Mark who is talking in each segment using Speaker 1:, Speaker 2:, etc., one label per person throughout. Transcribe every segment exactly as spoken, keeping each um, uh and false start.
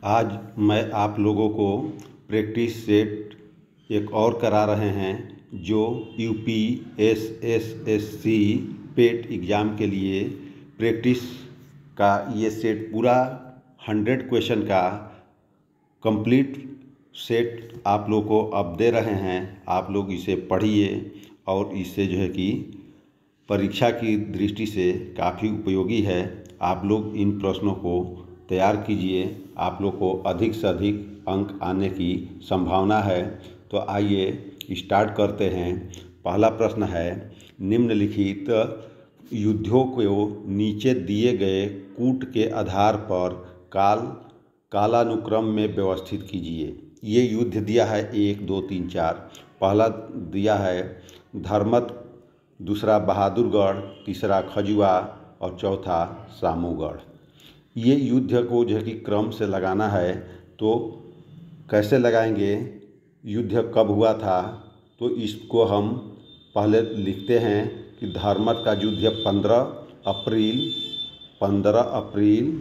Speaker 1: आज मैं आप लोगों को प्रैक्टिस सेट एक और करा रहे हैं जो UP S S S C PET exam के लिए प्रैक्टिस का ये सेट पूरा हंड्रेड क्वेश्चन का कंप्लीट सेट आप लोग को अब दे रहे हैं। आप लोग इसे पढ़िए और इससे जो है कि परीक्षा की दृष्टि से काफ़ी उपयोगी है। आप लोग इन प्रश्नों को तैयार कीजिए, आप लोग को अधिक से अधिक अंक आने की संभावना है। तो आइए स्टार्ट करते हैं। पहला प्रश्न है, निम्नलिखित युद्धों को नीचे दिए गए कूट के आधार पर काल कालानुक्रम में व्यवस्थित कीजिए। ये युद्ध दिया है एक दो तीन चार। पहला दिया है धर्मत, दूसरा बहादुरगढ़, तीसरा खजुआ और चौथा सामूगढ़। ये युद्ध को जो है कि क्रम से लगाना है। तो कैसे लगाएंगे, युद्ध कब हुआ था, तो इसको हम पहले लिखते हैं कि धर्मत का युद्ध पंद्रह अप्रैल पंद्रह अप्रैल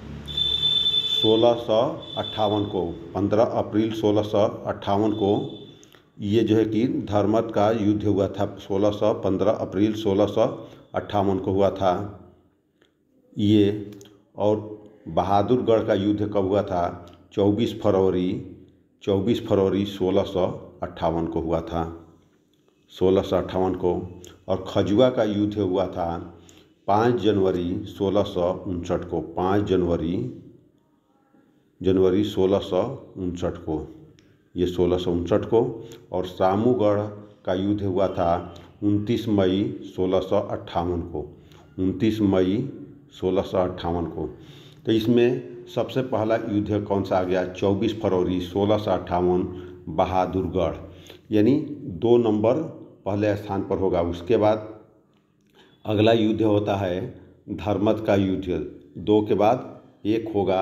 Speaker 1: सोलह सौ अट्ठावन को पंद्रह अप्रैल सोलह सौ अट्ठावन को ये जो है कि धर्मत का युद्ध हुआ था। सोलह सौ पंद्रह अप्रैल सोलह सौ अट्ठावन को हुआ था ये। और बहादुरगढ़ का युद्ध कब हुआ था, चौबीस फरवरी चौबीस फरवरी सोलह सौ अट्ठावन को हुआ था, सोलह सौ अट्ठावन को। और खजुआ का युद्ध हुआ था पाँच जनवरी सोलह सौ उनसठ को, पाँच जनवरी जनवरी सोलह सौ उनसठ को, ये सोलह सौ उनसठ को। और सामूगढ़ का युद्ध हुआ था उनतीस मई सोलह सौ अट्ठावन को, उनतीस मई सोलह सौ अट्ठावन को। तो इसमें सबसे पहला युद्ध कौन सा आ गया, चौबीस फरवरी सोलह सौ अट्ठावन बहादुरगढ़, यानी दो नंबर पहले स्थान पर होगा। उसके बाद अगला युद्ध होता है धर्मत का युद्ध, दो के बाद एक होगा।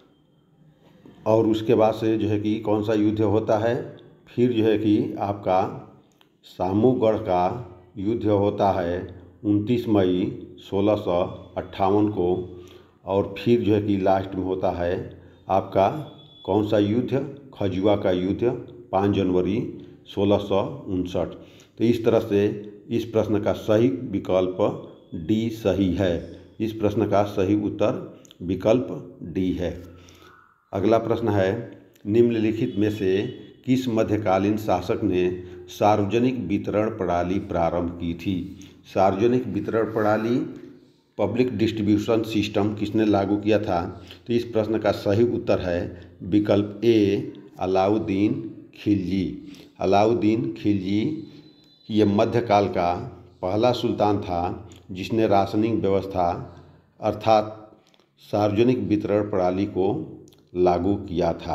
Speaker 1: और उसके बाद से जो है कि कौन सा युद्ध होता है, फिर जो है कि आपका सामूगढ़ का युद्ध होता है उनतीस मई सोलह सौ अट्ठावन को। और फिर जो है कि लास्ट में होता है आपका कौन सा युद्ध, खजुआ का युद्ध पाँच जनवरी सोलह सौ उनसठ। तो इस तरह से इस प्रश्न का सही विकल्प डी सही है। इस प्रश्न का सही उत्तर विकल्प डी है। अगला प्रश्न है, निम्नलिखित में से किस मध्यकालीन शासक ने सार्वजनिक वितरण प्रणाली प्रारंभ की थी। सार्वजनिक वितरण प्रणाली, पब्लिक डिस्ट्रीब्यूशन सिस्टम किसने लागू किया था। तो इस प्रश्न का सही उत्तर है विकल्प ए, अलाउद्दीन खिलजी। अलाउद्दीन खिलजी ये मध्यकाल का पहला सुल्तान था जिसने राशनिंग व्यवस्था अर्थात सार्वजनिक वितरण प्रणाली को लागू किया था।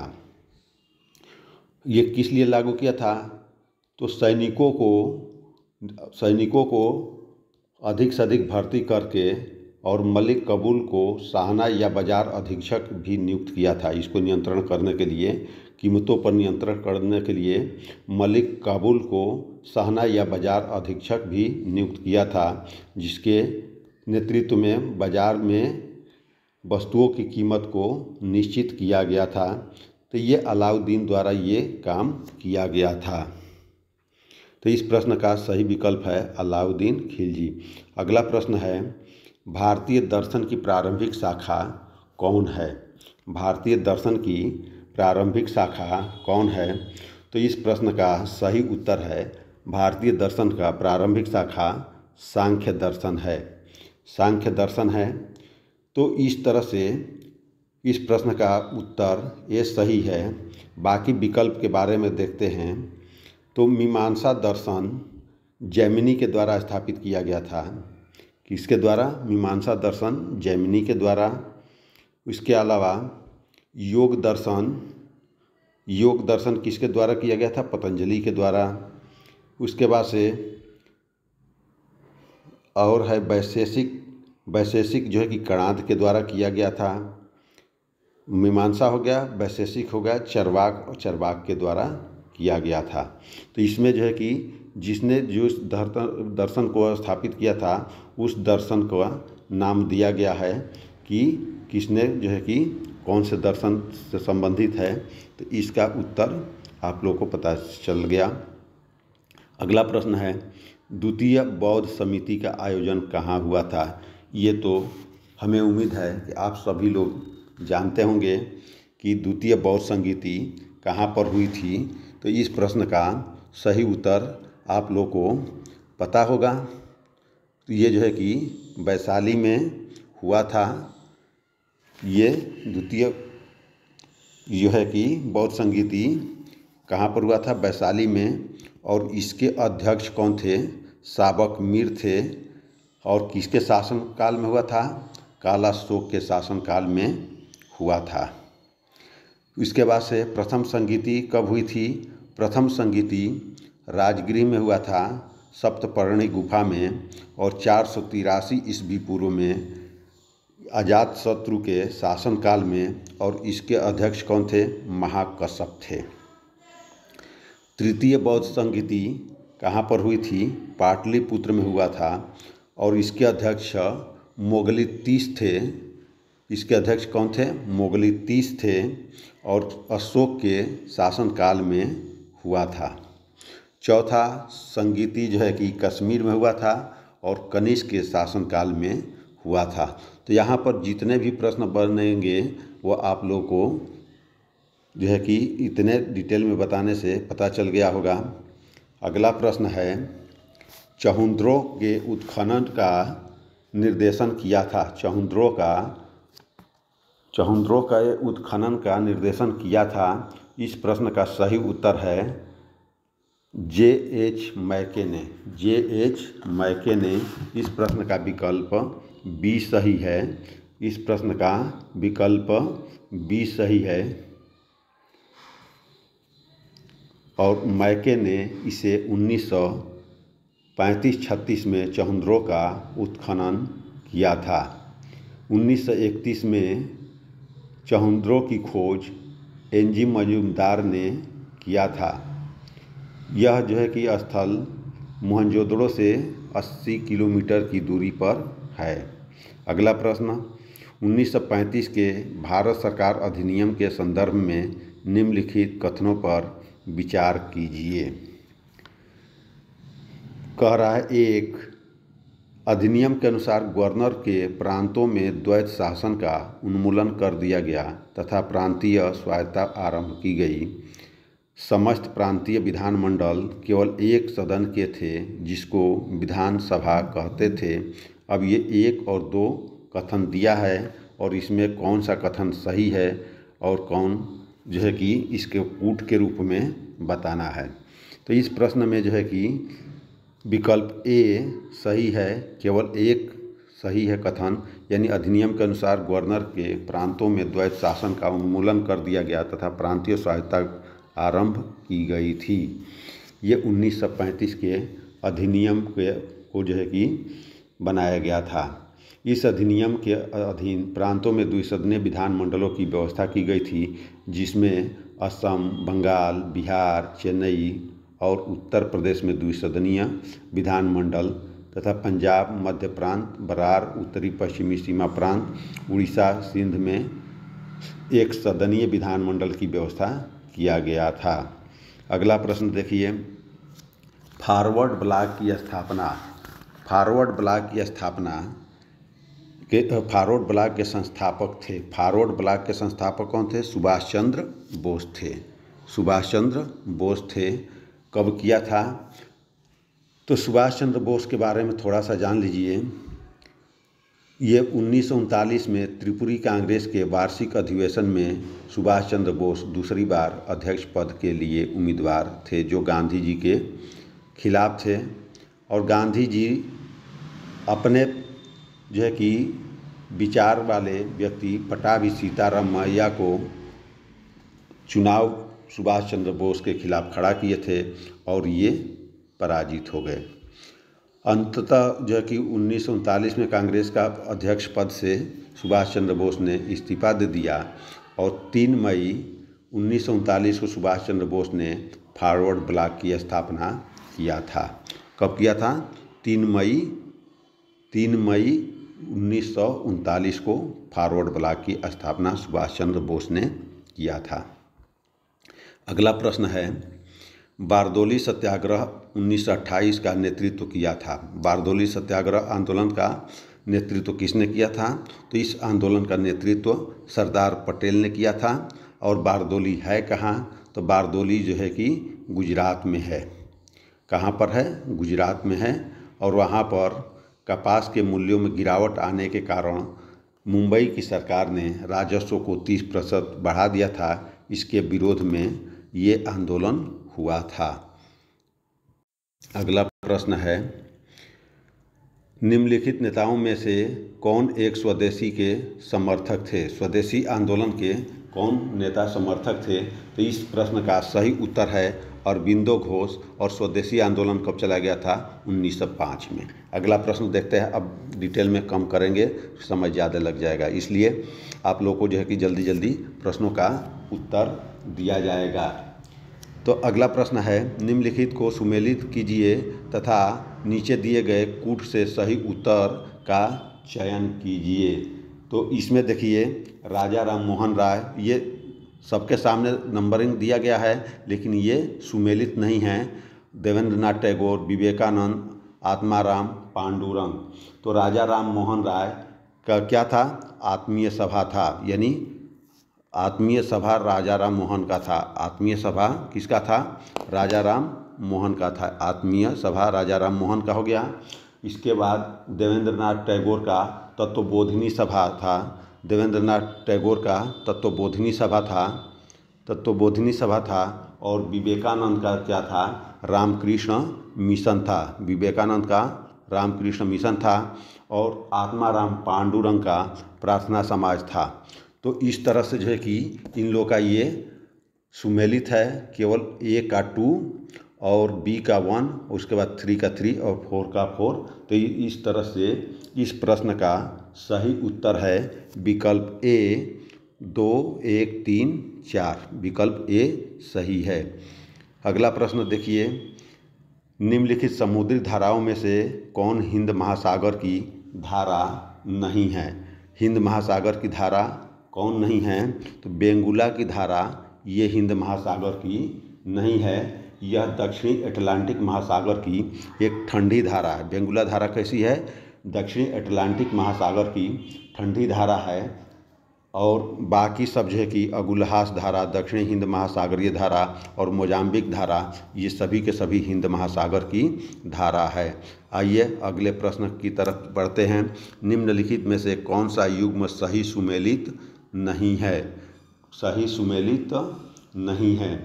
Speaker 1: ये किस लिए लागू किया था, तो सैनिकों को सैनिकों को अधिक से अधिक भर्ती करके और मलिक काबुल को साहना या बाज़ार अधीक्षक भी नियुक्त किया था। इसको नियंत्रण करने के लिए, कीमतों पर नियंत्रण करने के लिए मलिक काबुल को साहना या बाज़ार अधीक्षक भी नियुक्त किया था, जिसके नेतृत्व में बाज़ार में वस्तुओं की कीमत को निश्चित किया गया था। तो ये अलाउद्दीन द्वारा ये काम किया गया था। तो इस प्रश्न का सही विकल्प है अलाउद्दीन खिलजी। अगला प्रश्न है, भारतीय दर्शन की प्रारंभिक शाखा कौन है। भारतीय दर्शन की प्रारंभिक शाखा कौन है। तो इस प्रश्न का सही उत्तर है भारतीय दर्शन का प्रारंभिक शाखा सांख्य दर्शन है। सांख्य दर्शन है। तो इस तरह से इस प्रश्न का उत्तर ये सही है। बाकी विकल्प के बारे में देखते हैं। तो मीमांसा दर्शन जैमिनी के द्वारा स्थापित किया गया था। किसके द्वारा, मीमांसा दर्शन जैमिनी के द्वारा। इसके अलावा योग दर्शन योग दर्शन किसके द्वारा किया गया था, पतंजलि के द्वारा। उसके बाद से और है वैशेषिक वैशेषिक जो है कि कणाद के द्वारा किया गया था। मीमांसा हो गया, वैशेषिक हो गया, चरवाक और चरवाक के द्वारा किया गया था। तो इसमें जो है कि जिसने जो दर्शन को स्थापित किया था उस दर्शन का नाम दिया गया है कि किसने जो है कि कौन से दर्शन से संबंधित है, तो इसका उत्तर आप लोगों को पता चल गया। अगला प्रश्न है, द्वितीय बौद्ध समिति का आयोजन कहाँ हुआ था। ये तो हमें उम्मीद है कि आप सभी लोग जानते होंगे कि द्वितीय बौद्ध समिति कहाँ पर हुई थी। तो इस प्रश्न का सही उत्तर आप लोग को पता होगा। तो ये जो है कि वैशाली में हुआ था। ये द्वितीय जो है कि बौद्ध समिति कहाँ पर हुआ था, वैशाली में। और इसके अध्यक्ष कौन थे, साबक मीर थे। और किसके शासनकाल में हुआ था, कालाशोक के शासनकाल में हुआ था। इसके बाद से प्रथम समिति कब हुई थी। प्रथम समिति राजगृह में हुआ था, सप्तपर्णी गुफा में। और चार सौ तिरासी ईस्वी पूर्व में अजातशत्रु के शासनकाल में। और इसके अध्यक्ष कौन थे, महाकश्यप थे। तृतीय बौद्ध समिति कहाँ पर हुई थी, पाटलिपुत्र में हुआ था। और इसके अध्यक्ष मोगलितीस थे। इसके अध्यक्ष कौन थे, मोगलितीस थे। और अशोक के शासनकाल में हुआ था। चौथा समिति जो है कि कश्मीर में हुआ था और कनिष्क के शासनकाल में हुआ था। तो यहाँ पर जितने भी प्रश्न बनेंगे वो आप लोगों को जो है कि इतने डिटेल में बताने से पता चल गया होगा। अगला प्रश्न है, चहुंद्रो के उत्खनन का निर्देशन किया था। चहुंद्रो का चहुंद्रो का उत्खनन का निर्देशन किया था। इस प्रश्न का सही उत्तर है जे एच मैके ने। जे एच मैके ने। इस प्रश्न का विकल्प बी सही है। इस प्रश्न का विकल्प बी सही है। और मैके ने इसे उन्नीस सौ पैंतीस छत्तीस में चहुंद्रो का उत्खनन किया था। उन्नीस सौ इकतीस में चहुंद्रो की खोज एन जी मजूमदार ने किया था। यह जो है कि स्थल मोहनजोदड़ो से अस्सी किलोमीटर की दूरी पर है। अगला प्रश्न, उन्नीस सौ पैंतीस के भारत सरकार अधिनियम के संदर्भ में निम्नलिखित कथनों पर विचार कीजिए। कह रहा है, एक, अधिनियम के अनुसार गवर्नर के प्रांतों में द्वैत शासन का उन्मूलन कर दिया गया तथा प्रांतीय स्वायत्तता आरंभ की गई। समस्त प्रांतीय विधानमंडल केवल एक सदन के थे जिसको विधानसभा कहते थे। अब ये एक और दो कथन दिया है और इसमें कौन सा कथन सही है और कौन जो है कि इसके कूट के रूप में बताना है। तो इस प्रश्न में जो है कि विकल्प ए सही है, केवल एक सही है कथन, यानी अधिनियम के अनुसार गवर्नर के प्रांतों में द्वैत शासन का उन्मूलन कर दिया गया तथा प्रांतीय स्वायत्तता आरंभ की गई थी। ये उन्नीस सौ पैंतीस के अधिनियम के को जो है कि बनाया गया था। इस अधिनियम के अधीन प्रांतों में द्विसदनीय विधानमंडलों की व्यवस्था की गई थी, जिसमें असम, बंगाल, बिहार, चेन्नई और उत्तर प्रदेश में द्विसदनीय विधानमंडल तथा पंजाब, मध्य प्रांत, बरार, उत्तरी पश्चिमी सीमा प्रांत, उड़ीसा, सिंध में एक सदनीय विधानमंडल की व्यवस्था किया गया था। अगला प्रश्न देखिए, फॉरवर्ड ब्लॉक की स्थापना फॉरवर्ड ब्लॉक की स्थापना के फॉरवर्ड ब्लॉक के संस्थापक थे। फॉरवर्ड ब्लॉक के संस्थापक कौन थे? सुभाष चंद्र बोस थे। सुभाष चंद्र बोस थे। कब किया था? तो सुभाष चंद्र बोस के बारे में थोड़ा सा जान लीजिए। ये उन्नीस सौ उनतालीस में त्रिपुरी कांग्रेस के वार्षिक अधिवेशन में सुभाष चंद्र बोस दूसरी बार अध्यक्ष पद के लिए उम्मीदवार थे, जो गांधी जी के खिलाफ थे। और गांधी जी अपने जो है कि विचार वाले व्यक्ति पटाभी सीताराम मैया को चुनाव सुभाष चंद्र बोस के खिलाफ खड़ा किए थे और ये पराजित हो गए। अंततः जो है कि उन्नीस सौ उनतालीस में कांग्रेस का अध्यक्ष पद से सुभाष चंद्र बोस ने इस्तीफा दे दिया और तीन मई उन्नीस सौ उनतालीस को सुभाष चंद्र बोस ने फॉरवर्ड ब्लॉक की स्थापना किया था। कब किया था? तीन मई तीन मई उन्नीस सौ उनतालीस को फॉरवर्ड ब्लॉक की स्थापना सुभाष चंद्र बोस ने किया था। अगला प्रश्न है, बारदोली सत्याग्रह उन्नीस सौ अट्ठाईस का नेतृत्व किया था। बारदोली सत्याग्रह आंदोलन का नेतृत्व किसने किया था? तो इस आंदोलन का नेतृत्व सरदार पटेल ने किया था। और बारदोली है कहाँ? तो बारदोली जो है कि गुजरात में है। कहाँ पर है? गुजरात में है। और वहाँ पर कपास के मूल्यों में गिरावट आने के कारण मुंबई की सरकार ने राजस्व को तीस प्रतिशत बढ़ा दिया था। इसके विरोध में ये आंदोलन हुआ था। अगला प्रश्न है, निम्नलिखित नेताओं में से कौन एक स्वदेशी के समर्थक थे? स्वदेशी आंदोलन के कौन नेता समर्थक थे? तो इस प्रश्न का सही उत्तर है अरबिंदो घोष। और स्वदेशी आंदोलन कब चला गया था? उन्नीस सौ पाँच में। अगला प्रश्न देखते हैं। अब डिटेल में कम करेंगे, समय ज़्यादा लग जाएगा, इसलिए आप लोगों को जो है कि जल्दी जल्दी प्रश्नों का उत्तर दिया जाएगा। तो अगला प्रश्न है, निम्नलिखित को सुमेलित कीजिए तथा नीचे दिए गए कूट से सही उत्तर का चयन कीजिए। तो इसमें देखिए राजा राम मोहन राय, ये सबके सामने नंबरिंग दिया गया है, लेकिन ये सुमेलित नहीं है। देवेंद्रनाथ टैगोर, विवेकानंद, आत्माराम, पांडुरंग। तो राजा राम मोहन राय का क्या था? आत्मीय सभा था, यानी आत्मीय सभा राजा राम मोहन का था। आत्मीय सभा किसका था? राजा राम मोहन का था। आत्मीय सभा राजा राम मोहन का हो गया। इसके बाद देवेंद्रनाथ टैगोर का तत्वबोधिनी सभा था। देवेंद्रनाथ टैगोर का तत्वबोधिनी सभा था तत्वबोधिनी सभा था और विवेकानंद का क्या था? रामकृष्ण मिशन था। विवेकानंद का रामकृष्ण मिशन था। और आत्माराम पांडुरंग का प्रार्थना समाज था। तो इस तरह से जो है कि इन लोगों का ये सुमेलित है। केवल ए का टू और बी का वन, उसके बाद थ्री का थ्री और फोर का फोर। तो इस तरह से इस प्रश्न का सही उत्तर है विकल्प ए, दो, एक, तीन, चार। विकल्प ए सही है। अगला प्रश्न देखिए, निम्नलिखित समुद्री धाराओं में से कौन हिंद महासागर की धारा नहीं है? हिंद महासागर की धारा कौन नहीं है? तो बेंगुला की धारा ये हिंद महासागर की नहीं है। यह दक्षिणी अटलांटिक महासागर की एक ठंडी धारा है। बेंगुला धारा कैसी है? दक्षिणी अटलांटिक महासागर की ठंडी धारा है। और बाकी सब जो है कि अगुलहास धारा, दक्षिणी हिंद महासागरीय धारा और मोजाम्बिक धारा, ये सभी के सभी हिंद महासागर की धारा है। आइए अगले प्रश्न की तरफ बढ़ते हैं। निम्नलिखित में से कौन सा युग्म सही सुमेलित नहीं है? सही सुमेलित नहीं है।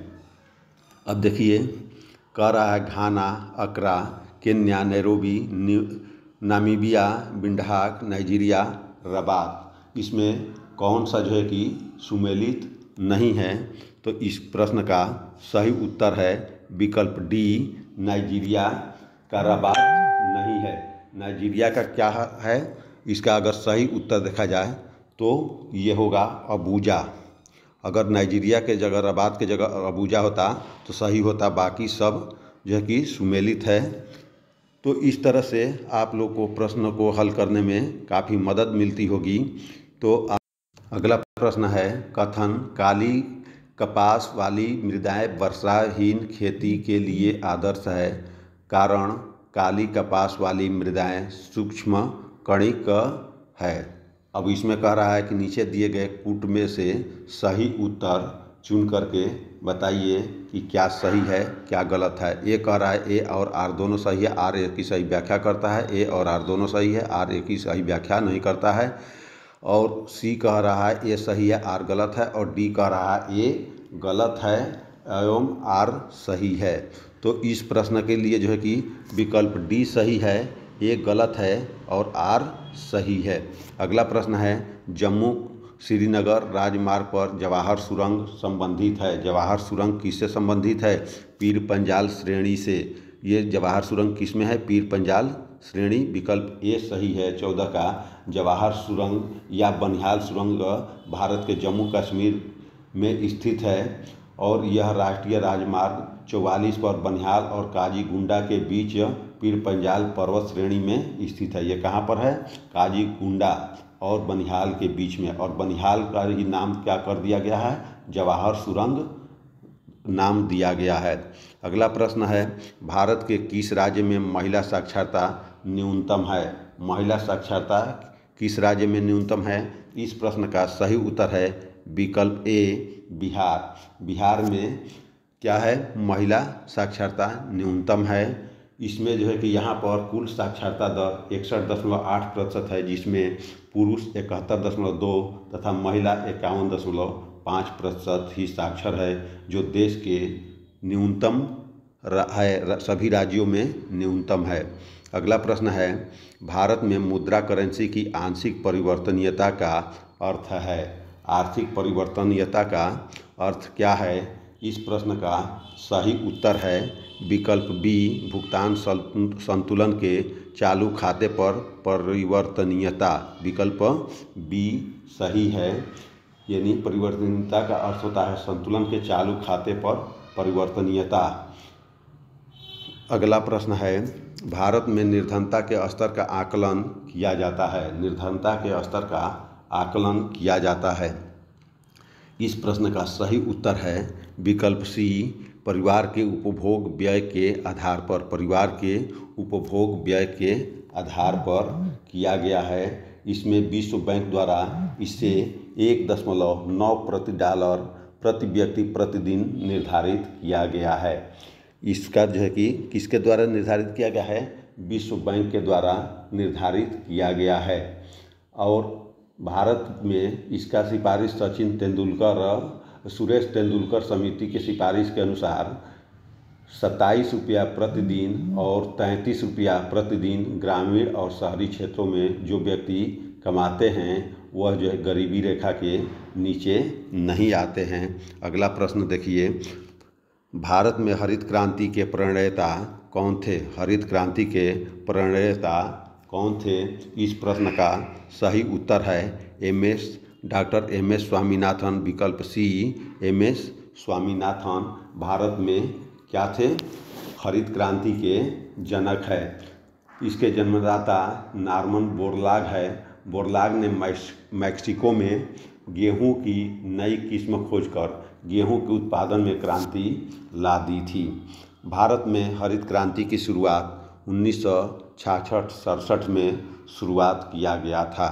Speaker 1: अब देखिए कह रहा है Ghana, Accra, Kenya, Nairobi, Namibia, Windhoek, Nigeria, Rabat. इसमें कौन सा जो है कि सुमेलित नहीं है? तो इस प्रश्न का सही उत्तर है विकल्प डी, नाइजीरिया का रबात नहीं है। नाइजीरिया का क्या है? इसका अगर सही उत्तर देखा जाए तो ये होगा अबूजा। अगर नाइजीरिया के जगह रबात के जगह अबूजा होता तो सही होता। बाकी सब जो है कि सुमेलित है। तो इस तरह से आप लोग को प्रश्न को हल करने में काफ़ी मदद मिलती होगी। तो अगला प्रश्न है, कथन काली कपास वाली मृदाएं वर्षाहीन खेती के लिए आदर्श है। कारण काली कपास वाली मृदाएं सूक्ष्म कणिक है। अब इसमें कह रहा है कि नीचे दिए गए कूट में से सही उत्तर चुन करके बताइए कि क्या सही है क्या गलत है। ए कह रहा है ए और आर दोनों सही है, आर ए की सही व्याख्या करता है। ए और आर दोनों सही है, आर ए की सही व्याख्या नहीं करता है। और सी कह रहा है ए सही है, आर गलत है। और डी कह रहा है ए गलत है एवं आर सही है। तो इस प्रश्न के लिए जो है कि विकल्प डी सही है, ए गलत है और आर सही है। अगला प्रश्न है, जम्मू श्रीनगर राजमार्ग पर जवाहर सुरंग संबंधित है। जवाहर सुरंग किससे संबंधित है? पीर पंजाल श्रेणी से। ये जवाहर सुरंग किस में है? पीर पंजाल श्रेणी। विकल्प ए सही है चौदह का। जवाहर सुरंग या बनिहाल सुरंग भारत के जम्मू कश्मीर में स्थित है और यह राष्ट्रीय राजमार्ग चौवालीस पर बनिहाल और काजीगुंडा के बीच पीरपंजाल पर्वत श्रेणी में स्थित है। ये कहाँ पर है? काजीगुंडा और बनिहाल के बीच में। और बनिहाल का ही नाम क्या कर दिया गया है? जवाहर सुरंग नाम दिया गया है। अगला प्रश्न है, भारत के किस राज्य में महिला साक्षरता न्यूनतम है? महिला साक्षरता किस राज्य में न्यूनतम है? इस प्रश्न का सही उत्तर है विकल्प ए, बिहार। बिहार में क्या है? महिला साक्षरता न्यूनतम है। इसमें जो है कि यहाँ पर कुल साक्षरता दर इकसठ दशमलव आठ प्रतिशत है, जिसमें पुरुष इकहत्तर दशमलव दो तथा महिला इक्यावन दशमलव पाँच प्रतिशत ही साक्षर है, जो देश के न्यूनतम है, सभी राज्यों में न्यूनतम है। अगला प्रश्न है, भारत में मुद्रा करेंसी की आंशिक परिवर्तनीयता का अर्थ है। आर्थिक परिवर्तनीयता का अर्थ क्या है? इस प्रश्न का सही उत्तर है विकल्प बी, भुगतान संतुलन के चालू खाते पर परिवर्तनीयता। विकल्प बी सही है, यानी परिवर्तनीयता का अर्थ होता है संतुलन के चालू खाते पर परिवर्तनीयता। अगला प्रश्न है, भारत में निर्धनता के स्तर का आकलन किया जाता है। निर्धनता के स्तर का आकलन किया जाता है। इस प्रश्न का सही उत्तर है विकल्प सी, परिवार के उपभोग व्यय के आधार पर। परिवार के उपभोग व्यय के आधार पर किया गया है। इसमें विश्व बैंक द्वारा इसे एक दशमलव नौ प्रति डॉलर प्रति व्यक्ति प्रतिदिन निर्धारित किया गया है। इसका जो है कि किसके द्वारा निर्धारित किया गया है? विश्व बैंक के द्वारा निर्धारित किया गया है। और भारत में इसका सिफारिश सचिन तेंदुलकर सुरेश तेंदुलकर समिति की सिफारिश के अनुसार सत्ताईस रुपया प्रतिदिन और तैंतीस रुपया प्रतिदिन ग्रामीण और शहरी क्षेत्रों में जो व्यक्ति कमाते हैं वह जो है गरीबी रेखा के नीचे नहीं आते हैं। अगला प्रश्न देखिए, भारत में हरित क्रांति के प्रणेता कौन थे? हरित क्रांति के प्रणेता कौन थे? इस प्रश्न का सही उत्तर है M S doctor M S Swaminathan. विकल्प सी, एम एस स्वामीनाथन भारत में क्या थे? हरित क्रांति के जनक है। इसके जन्मदाता नॉर्मन बोरलाग है। बोरलाग ने मैक्सिको में गेहूं की नई किस्म खोजकर गेहूं के उत्पादन में क्रांति ला दी थी। भारत में हरित क्रांति की शुरुआत उन्नीस सौ छियासठ सड़सठ में शुरुआत किया गया था।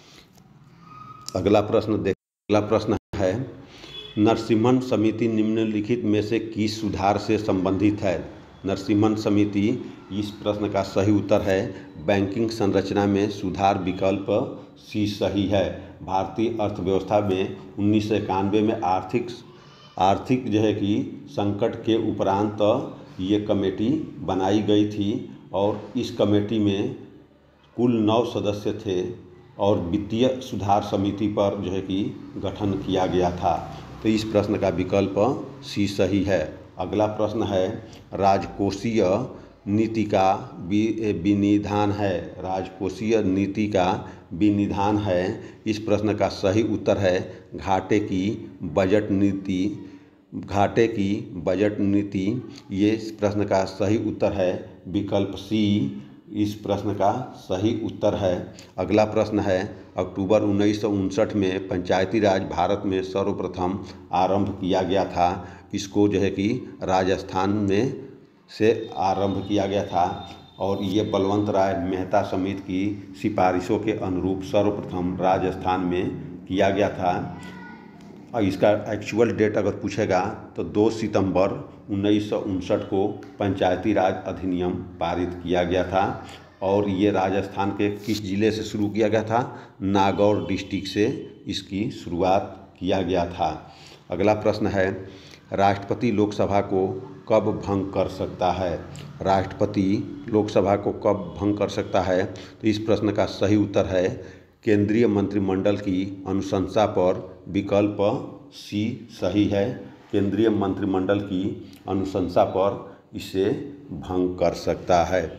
Speaker 1: अगला प्रश्न देख अगला प्रश्न है, नरसिम्हन समिति निम्नलिखित में से किस सुधार से संबंधित है? नरसिम्हन समिति, इस प्रश्न का सही उत्तर है बैंकिंग संरचना में सुधार। विकल्प सी सही है। भारतीय अर्थव्यवस्था में उन्नीस सौ इक्यानवे में आर्थिक आर्थिक जो है कि संकट के उपरांत ये कमेटी बनाई गई थी और इस कमेटी में कुल नौ सदस्य थे और वित्तीय सुधार समिति पर जो है कि गठन किया गया था। तो इस प्रश्न का विकल्प सी सही है। अगला प्रश्न है, राजकोषीय नीति का विनिधान है। राजकोषीय नीति का विनिधान है। इस प्रश्न का सही उत्तर है घाटे की बजट नीति। घाटे की बजट नीति, ये इस प्रश्न का सही उत्तर है विकल्प सी। इस प्रश्न का सही उत्तर है। अगला प्रश्न है, अक्टूबर उन्नीस सौ उनसठ में पंचायती राज भारत में सर्वप्रथम आरंभ किया गया था। इसको जो है कि राजस्थान में से आरंभ किया गया था और ये बलवंत राय मेहता समिति की सिफारिशों के अनुरूप सर्वप्रथम राजस्थान में किया गया था। और इसका एक्चुअल डेट अगर पूछेगा तो दो सितंबर उन्नीस सौ उनसठ को पंचायती राज अधिनियम पारित किया गया था और ये राजस्थान के किस ज़िले से शुरू किया गया था? नागौर डिस्ट्रिक्ट से इसकी शुरुआत किया गया था। अगला प्रश्न है, राष्ट्रपति लोकसभा को कब भंग कर सकता है? राष्ट्रपति लोकसभा को कब भंग कर सकता है? तो इस प्रश्न का सही उत्तर है केंद्रीय मंत्रिमंडल की अनुशंसा पर। विकल्प सी सही है। केंद्रीय मंत्रिमंडल की अनुशंसा पर इसे भंग कर सकता है।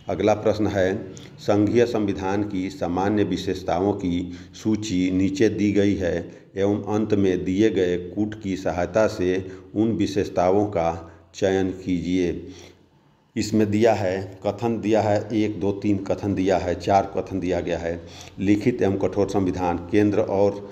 Speaker 1: अगला प्रश्न है, संघीय संविधान की सामान्य विशेषताओं की सूची नीचे दी गई है एवं अंत में दिए गए कूट की सहायता से उन विशेषताओं का चयन कीजिए। इसमें दिया है कथन दिया है, एक दो तीन कथन दिया है, चार कथन दिया गया है। लिखित एवं कठोर संविधान, केंद्र और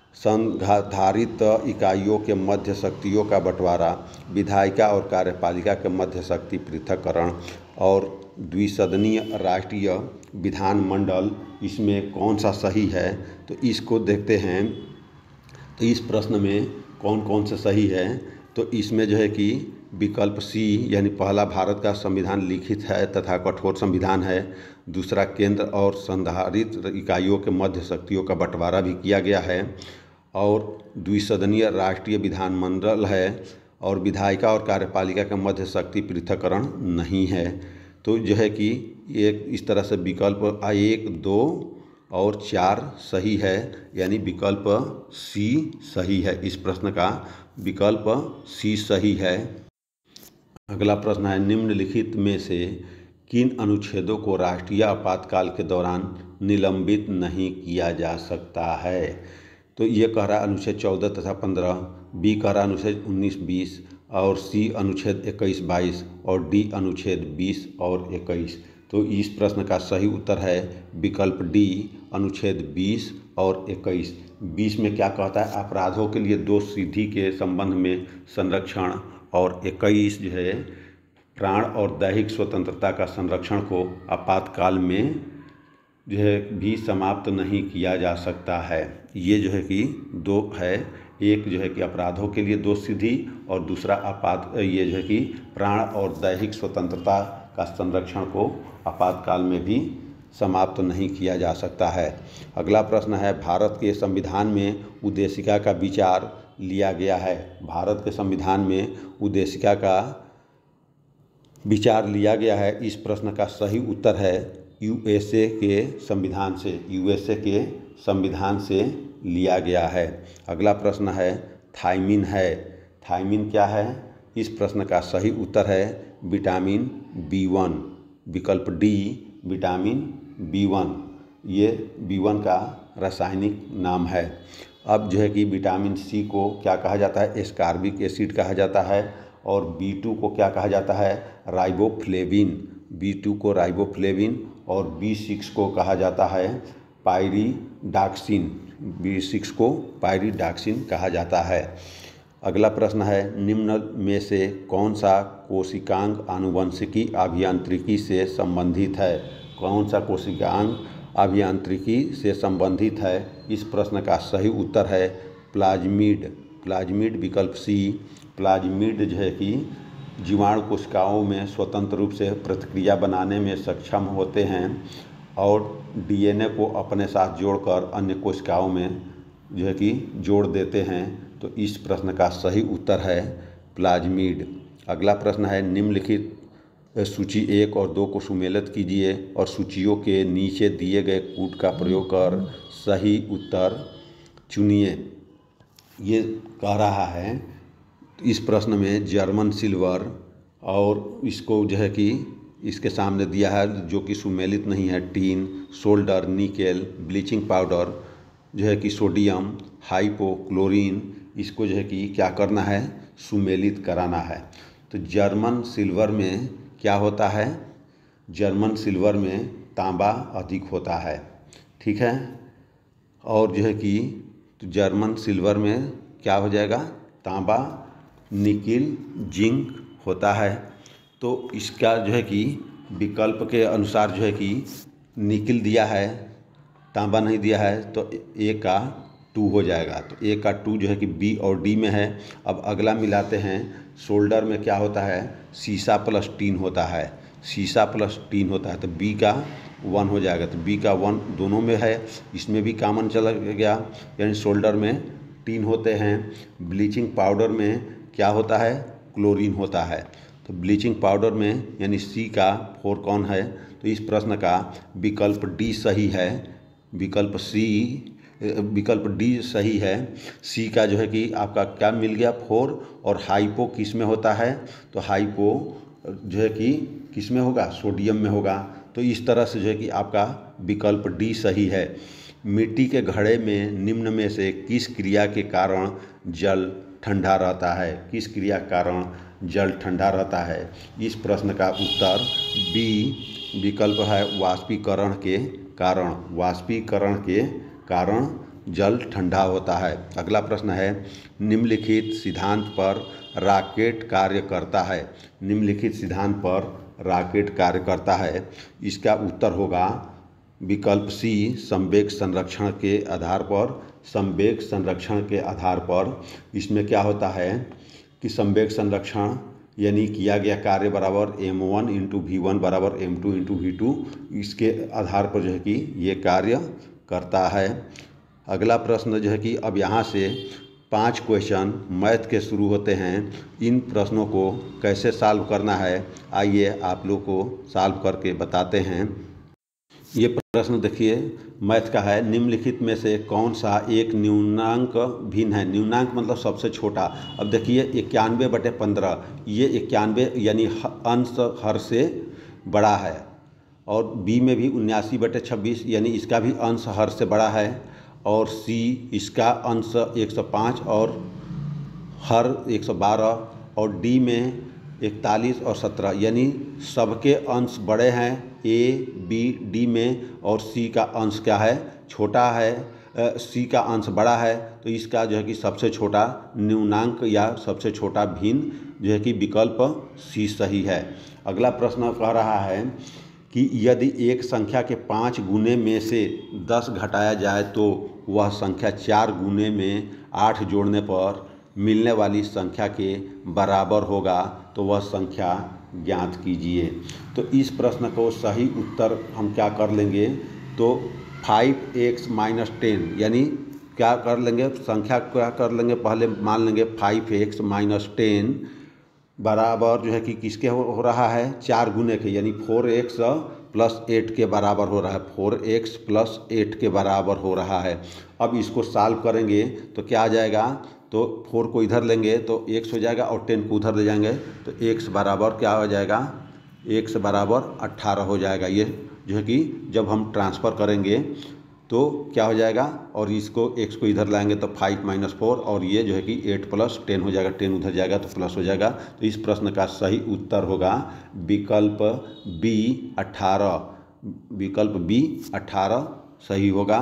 Speaker 1: संधारित इकाइयों के मध्य शक्तियों का बंटवारा, विधायिका और कार्यपालिका के मध्य शक्ति पृथक्करण और द्विसदनीय राष्ट्रीय विधानमंडल, इसमें कौन सा सही है? तो इसको देखते हैं। तो इस प्रश्न में कौन कौन सा सही है? तो इसमें जो है कि विकल्प सी यानी पहला भारत का संविधान लिखित है तथा कठोर संविधान है। दूसरा केंद्र और संधारित इकाइयों के मध्य शक्तियों का बंटवारा भी किया गया है। और द्विसदनीय राष्ट्रीय विधानमंडल है। और विधायिका और कार्यपालिका के मध्य शक्ति पृथक्करण नहीं है। तो जो है कि एक इस तरह से विकल्प एक दो और चार सही है, यानी विकल्प सी सही है। इस प्रश्न का विकल्प सी सही है। अगला प्रश्न है, निम्नलिखित में से किन अनुच्छेदों को राष्ट्रीय आपातकाल के दौरान निलंबित नहीं किया जा सकता है? तो ये कह रहा है अनुच्छेद चौदह तथा पंद्रह, बी कह रहा है अनुच्छेद उन्नीस बीस और सी अनुच्छेद इक्कीस बाईस और डी अनुच्छेद बीस और इक्कीस। तो इस प्रश्न का सही उत्तर है विकल्प डी अनुच्छेद बीस और इक्कीस। बीस में क्या कहता है? अपराधों के लिए दोष सिद्धि के संबंध में संरक्षण, और इक्कीस जो है प्राण और दैहिक स्वतंत्रता का संरक्षण को आपातकाल में जो है भी समाप्त नहीं किया जा सकता है। ये जो है कि दो है, एक जो है कि अपराधों के लिए दोष सिद्धि और दूसरा आपात ये जो है कि प्राण और दैहिक स्वतंत्रता का संरक्षण को आपातकाल में भी समाप्त नहीं किया जा सकता है। अगला प्रश्न है, भारत के संविधान में उद्देशिका का विचार लिया गया है। भारत के संविधान में उद्देशिका का विचार लिया गया है। इस प्रश्न का सही उत्तर है यूएसए के संविधान से यूएसए के संविधान से लिया गया है। अगला प्रश्न है, थायमीन है। थायमीन क्या है? इस प्रश्न का सही उत्तर है विटामिन बी वन, विकल्प डी विटामिन बी वन। ये बी वन का रासायनिक नाम है। अब जो है कि विटामिन सी को क्या कहा जाता है? एस्कॉर्बिक एसिड कहा जाता है। और बी टू को क्या कहा जाता है? राइबोफ्लेविन। बी टू को राइबोफ्लेविन और बी सिक्स को कहा जाता है पायरिडॉक्सिन। बी सिक्स को पायरिडॉक्सिन कहा जाता है। अगला प्रश्न है, निम्न में से कौन सा कोशिकांग आनुवंशिकी अभियांत्रिकी से संबंधित है? कौन सा कोशिकांग अभियांत्रिकी से संबंधित है? इस प्रश्न का सही उत्तर है प्लाज्मिड। प्लाज्मिड विकल्प सी। प्लाज्मिड जो है कि जीवाणु कोशिकाओं में स्वतंत्र रूप से प्रतिक्रिया बनाने में सक्षम होते हैं और डीएनए को अपने साथ जोड़कर अन्य कोशिकाओं में जो है कि जोड़ देते हैं। तो इस प्रश्न का सही उत्तर है प्लाज्मिड। अगला प्रश्न है, निम्नलिखित सूची एक और दो को सुमेलित कीजिए और सूचियों के नीचे दिए गए कूट का प्रयोग कर सही उत्तर चुनिए। ये कह रहा है इस प्रश्न में जर्मन सिल्वर, और इसको जो है कि इसके सामने दिया है जो कि सुमेलित नहीं है, tin, solder, nickel, bleaching powder जो है कि सोडियम, हाइपोक्लोरीन, इसको जो है कि क्या करना है? सुमेलित कराना है। तो जर्मन सिल्वर में क्या होता है? जर्मन सिल्वर में तांबा अधिक होता है, ठीक है। और जो है कि तो जर्मन सिल्वर में क्या हो जाएगा? तांबा, निकिल, जिंक होता है। तो इसका जो है कि विकल्प के अनुसार जो है कि निकिल दिया है, तांबा नहीं दिया है, तो ए का टू हो जाएगा। तो ए का टू जो है कि बी और डी में है। अब अगला मिलाते हैं, सोल्डर में क्या होता है? सीसा प्लस टीन होता है, सीसा प्लस टीन होता है, तो बी का वन हो जाएगा। तो बी का वन दोनों में है, इसमें भी कॉमन चला गया, यानी सोल्डर में टीन होते हैं। ब्लीचिंग पाउडर में क्या होता है? क्लोरीन होता है। तो ब्लीचिंग पाउडर में यानी सी का फोर कौन है? तो इस प्रश्न का विकल्प डी सही है। विकल्प सी विकल्प डी सही है। सी का जो है कि आपका क्या मिल गया? फोर। और हाइपो किस में होता है? तो हाइपो जो है कि किस में होगा? सोडियम में होगा। तो इस तरह से जो है कि आपका विकल्प डी सही है। मिट्टी के घड़े में निम्न में से किस क्रिया के कारण जल ठंडा रहता है? किस क्रिया के कारण जल ठंडा रहता है? इस प्रश्न का उत्तर बी विकल्प है, वाष्पीकरण के कारण। वाष्पीकरण के कारण जल ठंडा होता है। अगला प्रश्न है, निम्नलिखित सिद्धांत पर रॉकेट कार्य करता है। निम्नलिखित सिद्धांत पर रॉकेट कार्य करता है। इसका उत्तर होगा विकल्प सी, संवेग संरक्षण के आधार पर। संवेग संरक्षण के आधार पर इसमें क्या होता है कि संवेग संरक्षण यानी किया गया कार्य बराबर M one into V one बराबर M two into V two, इसके आधार पर जो है कि ये कार्य करता है। अगला प्रश्न जो है कि अब यहाँ से पांच क्वेश्चन मैथ के शुरू होते हैं। इन प्रश्नों को कैसे सॉल्व करना है, आइए आप लोग को सॉल्व करके बताते हैं। ये प्रश्न देखिए मैथ का है, निम्नलिखित में से कौन सा एक न्यूनांक भिन्न है? न्यूनांक मतलब सबसे छोटा। अब देखिए इक्यानवे बटे पंद्रह, ये इक्यानवे यानी अंश हर से बड़ा है, और बी में भी उन्यासी बटे छब्बीस यानी इसका भी अंश हर से बड़ा है, और सी इसका अंश एक सौ पाँच और हर एक सौ बारह, और डी में इकतालीस और सत्रह यानी सबके अंश बड़े हैं ए बी डी में, और सी का अंश क्या है? छोटा है। सी का अंश बड़ा है, तो इसका जो है कि सबसे छोटा न्यूनांक या सबसे छोटा भिन्न जो है कि विकल्प सी सही है। अगला प्रश्न कह रहा है कि यदि एक संख्या के पाँच गुने में से दस घटाया जाए तो वह संख्या चार गुने में आठ जोड़ने पर मिलने वाली संख्या के बराबर होगा, तो वह संख्या ज्ञात कीजिए। तो इस प्रश्न को सही उत्तर हम क्या कर लेंगे, तो फाइव एक्स माइनस टेन यानी क्या कर लेंगे, संख्या क्या कर लेंगे, पहले मान लेंगे फाइव एक्स माइनस टेन बराबर जो है कि किसके हो, हो रहा है? चार गुने के, यानी फोर एक्स प्लस एट के बराबर हो रहा है। फोर एक्स प्लस एट के बराबर हो रहा है। अब इसको सॉल्व करेंगे तो क्या आ जाएगा, तो फोर को इधर लेंगे तो एक्स हो जाएगा, और टेन को उधर ले जाएंगे तो एक्स बराबर क्या हो जाएगा? एक्स बराबर अट्ठारह हो जाएगा। ये जो है कि जब हम ट्रांसफ़र करेंगे तो क्या हो जाएगा, और इसको एक्स को इधर लाएंगे तो फाइव माइनस फोर, और ये जो है कि एट प्लस टेन हो जाएगा, टेन उधर जाएगा तो प्लस हो जाएगा। तो इस प्रश्न का सही उत्तर होगा विकल्प बी अट्ठारह। विकल्प बी अट्ठारह सही होगा।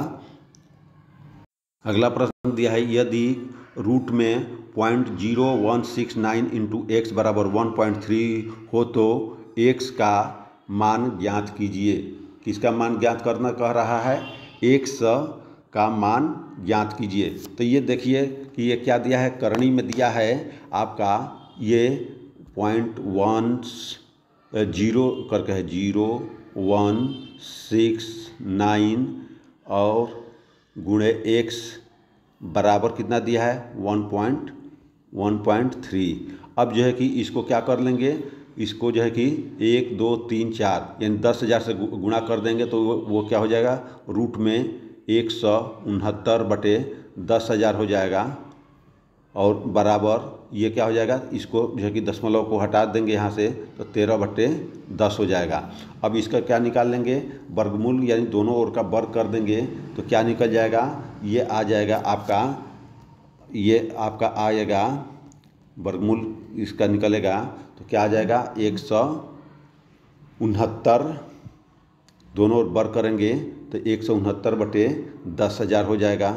Speaker 1: अगला प्रश्न दिया है, यदि रूट में point zero one six nine into X बराबर वन पॉइंट थ्री हो तो एक्स का मान ज्ञात कीजिए। किसका मान ज्ञात करना कह रहा है? एक्स का मान ज्ञात कीजिए। तो ये देखिए कि ये क्या दिया है, करणी में दिया है आपका ये पॉइंट वन जीरो करके है, जीरो वन सिक्स नाइन और गुणे एक्स बराबर कितना दिया है? One point one point three. अब जो है कि इसको क्या कर लेंगे, इसको जो है कि एक दो तीन चार यानी दस हज़ार से गुणा कर देंगे तो वो, वो क्या हो जाएगा, रूट में एक सौ उनहत्तर बटे दस हज़ार हो जाएगा, और बराबर ये क्या हो जाएगा, इसको जो है कि दशमलव को हटा देंगे यहाँ से तो तेरह बटे दस हो जाएगा। अब इसका क्या निकाल लेंगे, वर्गमूल यानी दोनों ओर का वर्ग कर देंगे तो क्या निकल जाएगा, ये आ जाएगा आपका, ये आपका आएगा वर्गमूल इसका निकलेगा तो क्या आ जाएगा, एक सौ उनहत्तर, दोनों ओर वर्ग करेंगे तो एक सौ उनहत्तर बटे दस हज़ार हो जाएगा,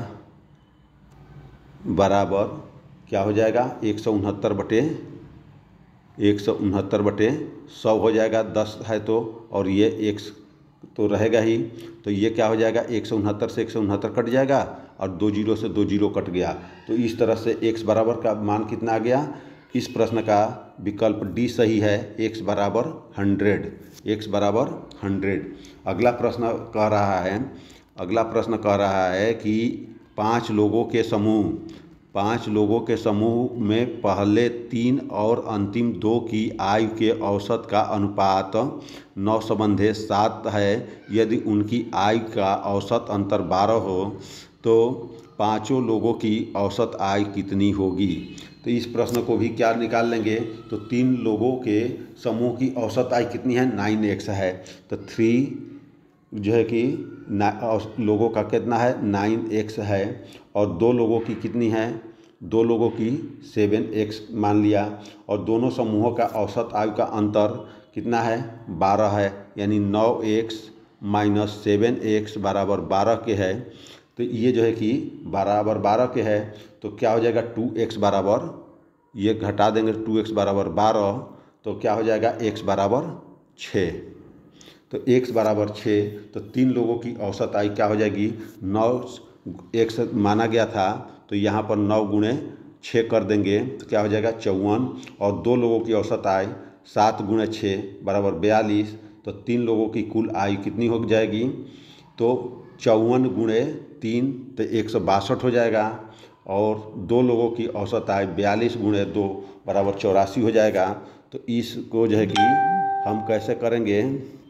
Speaker 1: बराबर क्या हो जाएगा, एक सौ उनहत्तर बटे एक सौ उनहत्तर बटे सौ हो जाएगा, दस है तो, और ये एक तो रहेगा ही, तो ये क्या हो जाएगा, एक सौ उनहत्तर से एक सौ उनहत्तर कट जाएगा और दो जीरो से दो जीरो कट गया। तो इस तरह से x बराबर का मान कितना आ गया। इस प्रश्न का विकल्प डी सही है, x बराबर हंड्रेड, एक्स बराबर हंड्रेड। अगला प्रश्न कह रहा है अगला प्रश्न कह रहा है कि पाँच लोगों के समूह पाँच लोगों के समूह में पहले तीन और अंतिम दो की आयु के औसत का अनुपात नौ संबंधे सात है। यदि उनकी आयु का औसत अंतर बारह हो तो पाँचों लोगों की औसत आयु कितनी होगी। तो इस प्रश्न को भी क्या निकाल लेंगे, तो तीन लोगों के समूह की औसत आय कितनी है, नाइन एक्स है। तो थ्री जो है कि लोगों का कितना है, नाइन एक्स है, और दो लोगों की कितनी है, दो लोगों की सेवन एक्स मान लिया, और दोनों समूहों का औसत आयु का अंतर कितना है, बारह है, यानी नौ एक्स माइनस सेवन एक्स बराबर बारह के है। तो ये जो है कि बराबर बारह के है, तो क्या हो जाएगा, टू एक्स बराबर, ये घटा देंगे, टू एक्स बराबर बारह, तो क्या हो जाएगा, एक्स बराबर छः। तो एक्स बराबर छः, तो तीन लोगों की औसत आयु क्या हो जाएगी, नौ एक्स माना गया था, तो यहाँ पर नौ गुणे छः कर देंगे तो क्या हो जाएगा, चौवन, और दो लोगों की औसत आयु सात गुणे छः बराबर बयालीस। तो तीन लोगों की कुल आयु कितनी हो जाएगी, तो चौवन गुणे तीन तो एक सौ बासठ हो जाएगा, और दो लोगों की औसत आयु बयालीस गुणे दो बराबर चौरासी हो जाएगा। तो इसको जो है कि हम कैसे करेंगे,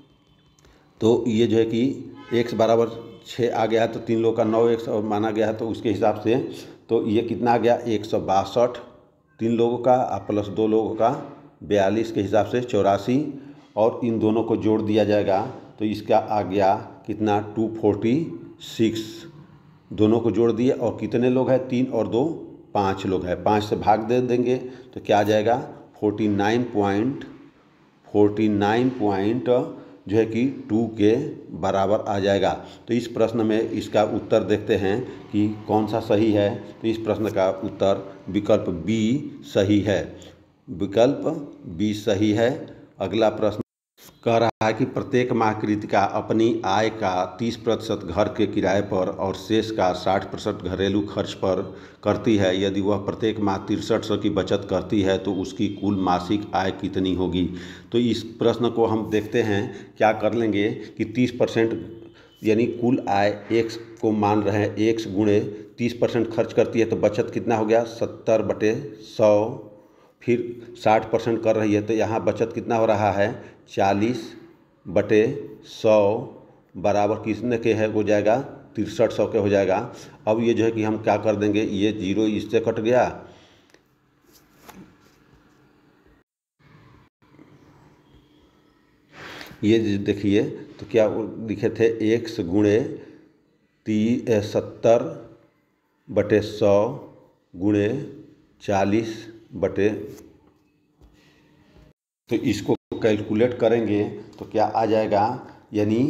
Speaker 1: तो ये जो है कि एक्स बराबर छः आ गया है, तो तीन लोगों का नौ एक्स और माना गया है, तो उसके हिसाब से तो ये कितना आ गया, एक सौ बासठ तीन लोगों का प्लस दो लोगों का बयालीस के हिसाब से चौरासी, और इन दोनों को जोड़ दिया जाएगा तो इसका आ गया कितना, टू फोर्टी सिक्स। दोनों को जोड़ दिए, और कितने लोग हैं, तीन और दो पाँच लोग हैं, पाँच से भाग दे देंगे तो क्या आ जाएगा, forty nine point forty nine point जो है कि टू के बराबर आ जाएगा। तो इस प्रश्न में इसका उत्तर देखते हैं कि कौन सा सही है। तो इस प्रश्न का उत्तर विकल्प बी सही है, विकल्प बी सही है। अगला प्रश्न कह रहा है कि प्रत्येक माह कृतिका अपनी आय का तीस प्रतिशत घर के किराए पर और शेष का साठ प्रतिशत घरेलू खर्च पर करती है। यदि वह प्रत्येक माह तिरसठ सौ की बचत करती है तो उसकी कुल मासिक आय कितनी होगी। तो इस प्रश्न को हम देखते हैं, क्या कर लेंगे कि तीस परसेंट यानी कुल आय एक्स को मान रहे हैं, एक्स गुणे तीस परसेंट खर्च करती है तो बचत कितना हो गया, सत्तर बटे सौ। फिर साठ परसेंट कर रही है तो यहाँ बचत कितना हो रहा है, चालीस बटे सौ बराबर कितने के है, हो जाएगा तिरसठ सौ के हो जाएगा। अब ये जो है कि हम क्या कर देंगे, ये जीरो इससे कट गया, ये देखिए तो क्या लिखे थे, एक्स गुणे ती सत्तर बटे सौ गुणे चालीस बटे, तो इसको कैलकुलेट करेंगे तो क्या आ जाएगा, यानी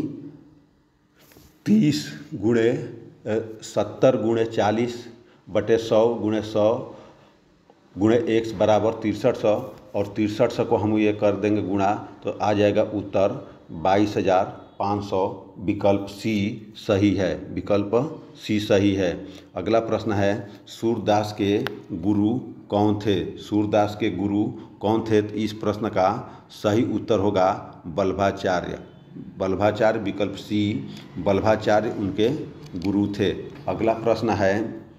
Speaker 1: तीस गुणे सत्तर गुणे चालीस बटे सौ गुणे सौ गुणे एक्स बराबर तिरसठ सौ, और तिरसठ सौ को हम ये कर देंगे गुणा, तो आ जाएगा उत्तर बाईस हजार पाँच सौ। विकल्प सी सही है, विकल्प सी सही है। अगला प्रश्न है, सूरदास के गुरु कौन थे, सूरदास के गुरु कौन थे। तो इस प्रश्न का सही उत्तर होगा वल्लभाचार्य, वल्लभाचार्य विकल्प सी, वल्लभाचार्य उनके गुरु थे। अगला प्रश्न है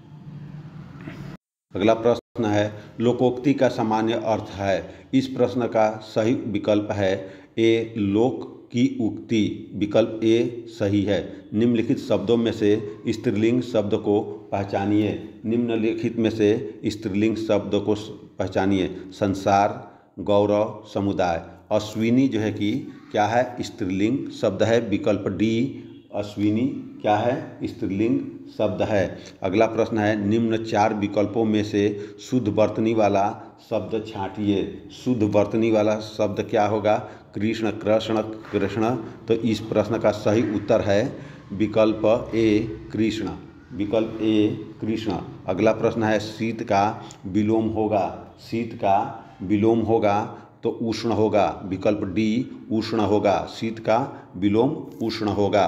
Speaker 1: अगला प्रश्न है लोकोक्ति का सामान्य अर्थ है। इस प्रश्न का सही विकल्प है ए, लोक की उक्ति, विकल्प ए सही है। निम्नलिखित शब्दों में से स्त्रीलिंग शब्द को पहचानिए, निम्नलिखित में से स्त्रीलिंग शब्द को पहचानिए। संसार, गौरव, समुदाय। अश्विनी जो है कि क्या है, स्त्रीलिंग शब्द है, विकल्प डी अश्विनी क्या है, स्त्रीलिंग शब्द है। अगला प्रश्न है, निम्न चार विकल्पों में से शुद्ध वर्तनी वाला शब्द छांटिए। शुद्ध वर्तनी वाला शब्द क्या होगा, कृष्ण, कृष्ण, कृष्ण। तो इस प्रश्न का सही उत्तर है विकल्प ए कृष्ण, विकल्प ए कृष्ण। अगला प्रश्न है, शीत का विलोम होगा, शीत का विलोम होगा तो उष्ण होगा, विकल्प डी उष्ण होगा, शीत का विलोम उष्ण होगा।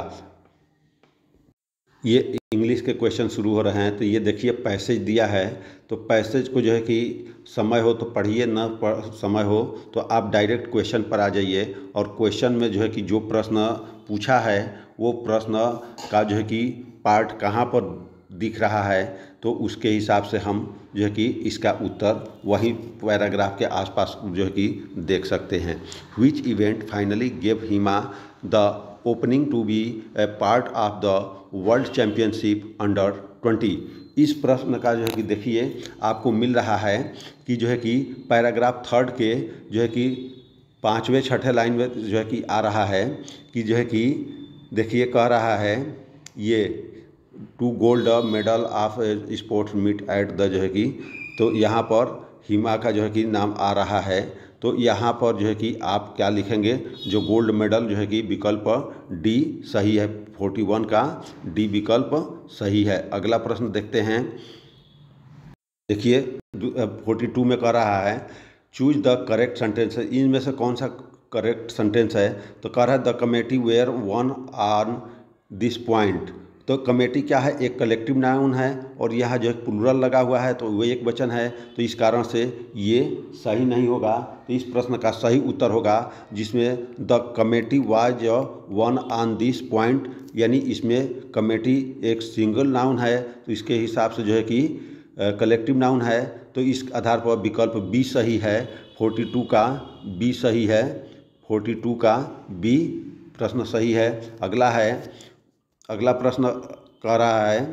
Speaker 1: ये इंग्लिश के क्वेश्चन शुरू हो रहे हैं, तो ये देखिए पैसेज दिया है, तो पैसेज को जो है कि समय हो तो पढ़िए, न पढ़ समय हो तो आप डायरेक्ट क्वेश्चन पर आ जाइए, और क्वेश्चन में जो है कि जो प्रश्न पूछा है वो प्रश्न का जो है कि पार्ट कहाँ पर दिख रहा है, तो उसके हिसाब से हम जो है कि इसका उत्तर वही पैराग्राफ के आसपास जो है कि देख सकते हैं। Which event finally gave Hima the opening to be a part of the world championship under twenty. इस प्रश्न का जो है कि देखिए आपको मिल रहा है कि जो है कि पैराग्राफ थर्ड के जो है कि पाँचवें छठे लाइन में जो है कि आ रहा है कि जो है कि देखिए कह रहा है ये two gold medal of sports meet at the जो है कि, तो यहाँ पर हिमा का जो है कि नाम आ रहा है। तो यहाँ पर जो है कि आप क्या लिखेंगे, जो गोल्ड मेडल जो है कि विकल्प डी सही है, फोर्टी वन का डी विकल्प सही है। अगला प्रश्न देखते हैं। देखिए फोर्टी टू में कह रहा है चूज द करेक्ट सेंटेंस, इनमें से कौन सा करेक्ट सेंटेंस है। तो कह रहा है the committee were one on this point. तो कमेटी क्या है, एक कलेक्टिव नाउन है और यहाँ जो है प्लूरल लगा हुआ है तो वो एक वचन है, तो इस कारण से ये सही नहीं होगा। तो इस प्रश्न का सही उत्तर होगा जिसमें the committee was one on this point, यानी इसमें कमेटी एक सिंगल नाउन है तो इसके हिसाब से जो है कि कलेक्टिव नाउन है, तो इस आधार पर विकल्प बी सही है। फोर्टी टू का बी सही है, फोर्टी टू का बी प्रश्न सही है। अगला है, अगला प्रश्न कह रहा है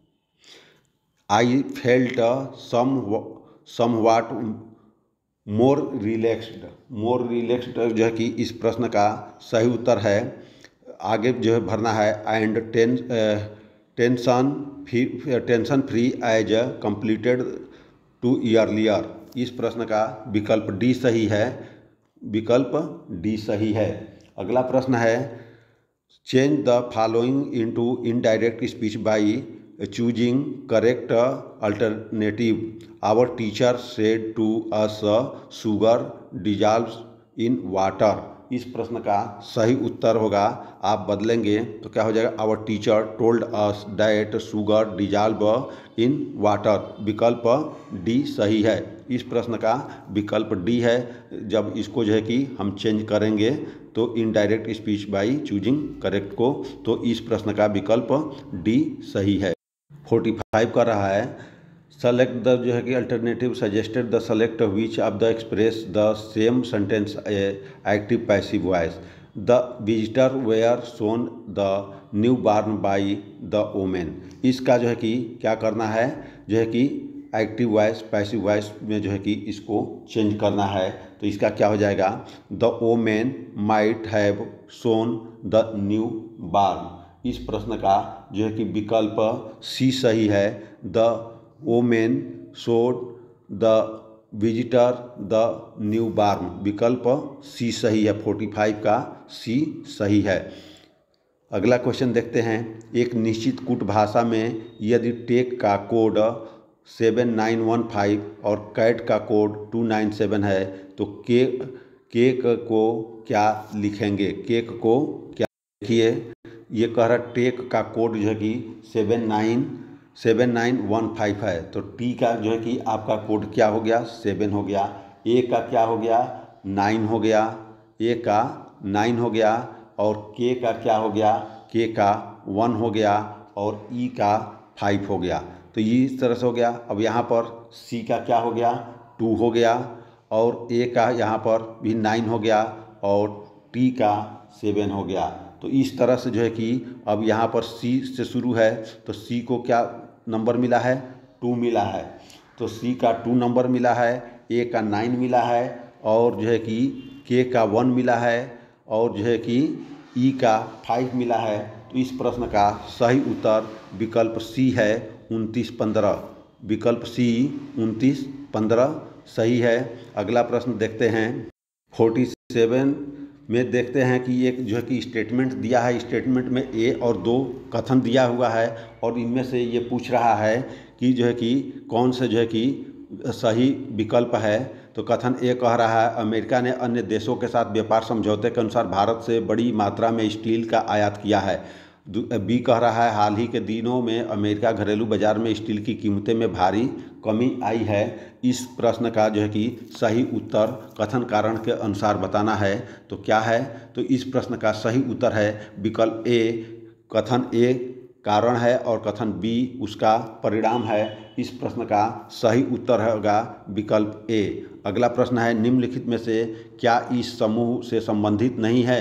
Speaker 1: I felt some somewhat more relaxed. More relaxed जो है कि इस प्रश्न का सही उत्तर है। आगे जो है भरना है and ten tension free tension free as completed to earlier. इस प्रश्न का विकल्प डी सही है, विकल्प डी सही है। अगला प्रश्न है change the following into indirect speech by choosing correct alternative. Our teacher said to us sugar dissolves in water. इस प्रश्न का सही उत्तर होगा, आप बदलेंगे तो क्या हो जाएगा, our teacher told us that sugar dissolve in water. विकल्प डी सही है। इस प्रश्न का विकल्प डी है। जब इसको जो है कि हम चेंज करेंगे तो indirect speech by choosing correct को, तो इस प्रश्न का विकल्प डी सही है। फोर्टी फाइव कर रहा है सेलेक्ट द जो है कि alternative suggested the select which of the express the same sentence active passive voice. The visitor were shown the new barn by the woman. इसका जो है कि क्या करना है, जो है कि एक्टिव वॉइस पैसिव वॉइस में जो है कि इसको चेंज करना है। तो इसका क्या हो जाएगा, the woman might have shown the new barn. इस प्रश्न का जो है कि विकल्प सी सही है। The woman showed the visitor the new barn. विकल्प सी सही है, फोर्टी फाइव का सी सही है। अगला क्वेश्चन देखते हैं। एक निश्चित कूट भाषा में यदि टेक का code seven nine one five और कैट का कोड टू नाइन सेवन है तो केक केक को क्या लिखेंगे, केक को क्या। देखिए ये कह रहा टेक का कोड जो है कि seven nine seven nine one five है, तो टी का जो है कि आपका कोड क्या हो गया, सेवन हो गया। ए का क्या हो गया, नाइन हो गया, ए का नाइन हो गया। और के का क्या हो गया, के का वन हो गया और ई का फाइव हो गया। तो ये इस तरह से हो गया। अब यहाँ पर सी का क्या हो गया, टू हो गया और ए का यहाँ पर भी नाइन हो गया और टी का सेवन हो गया। तो इस तरह से जो है कि अब यहाँ पर सी से शुरू है तो सी को क्या नंबर मिला है, टू मिला है। तो सी का टू नंबर मिला है, ए का नाइन मिला है और जो है कि के का वन मिला है और जो है कि ई का फाइव मिला है। तो इस प्रश्न का सही उत्तर विकल्प सी है, उनतीस पंद्रह। विकल्प सी उनतीस पंद्रह सही है। अगला प्रश्न देखते हैं। फोर्टी सेवन में देखते हैं कि एक जो है कि स्टेटमेंट दिया है, स्टेटमेंट में ए और दो कथन दिया हुआ है और इनमें से ये पूछ रहा है कि जो है कि कौन से जो है कि सही विकल्प है। तो कथन ए कह रहा है अमेरिका ने अन्य देशों के साथ व्यापार समझौते के अनुसार भारत से बड़ी मात्रा में स्टील का आयात किया है। बी कह रहा है हाल ही के दिनों में अमेरिका घरेलू बाजार में स्टील की कीमतें में भारी कमी आई है। इस प्रश्न का जो है कि सही उत्तर कथन कारण के अनुसार बताना है। तो क्या है, तो इस प्रश्न का सही उत्तर है विकल्प ए। कथन ए कारण है और कथन बी उसका परिणाम है। इस प्रश्न का सही उत्तर होगा विकल्प ए। अगला प्रश्न है निम्नलिखित में से क्या इस समूह से संबंधित नहीं है।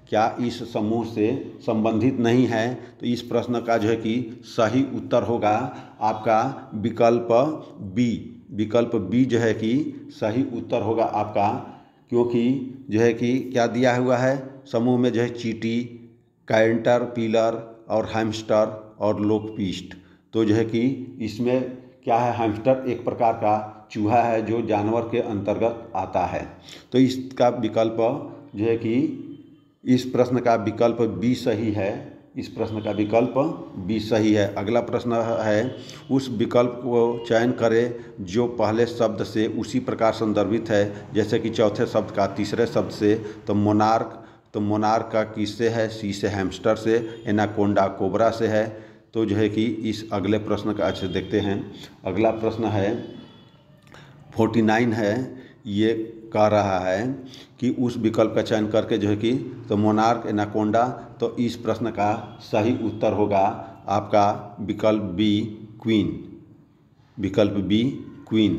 Speaker 1: क्या इस समूह से संबंधित नहीं है। तो इस प्रश्न का जो है कि सही उत्तर होगा आपका विकल्प बी। विकल्प बी जो है कि सही उत्तर होगा आपका, क्योंकि जो है कि क्या दिया हुआ है समूह में जो है चींटी, कैटरपिलर और हैमस्टर और लोकपिस्ट। तो जो है कि इसमें क्या है, हैमस्टर एक प्रकार का चूहा है जो जानवर के अंतर्गत आता है। तो इसका विकल्प जो है कि इस प्रश्न का विकल्प बी सही है। इस प्रश्न का विकल्प बी सही है। अगला प्रश्न है, उस विकल्प को चयन करें जो पहले शब्द से उसी प्रकार संदर्भित है जैसे कि चौथे शब्द का तीसरे शब्द से। तो मोनार्क, तो मोनार्क का किससे है, सी से हैमस्टर से, एनाकोंडा कोबरा से है। तो जो है कि इस अगले प्रश्न का अच्छे देखते हैं। अगला प्रश्न है फोर्टी नाइन है, ये कह रहा है कि उस विकल्प का चयन करके जो है कि तो मोनार्क, एनाकोंडा। तो इस प्रश्न का सही उत्तर होगा आपका विकल्प बी क्वीन। विकल्प बी क्वीन।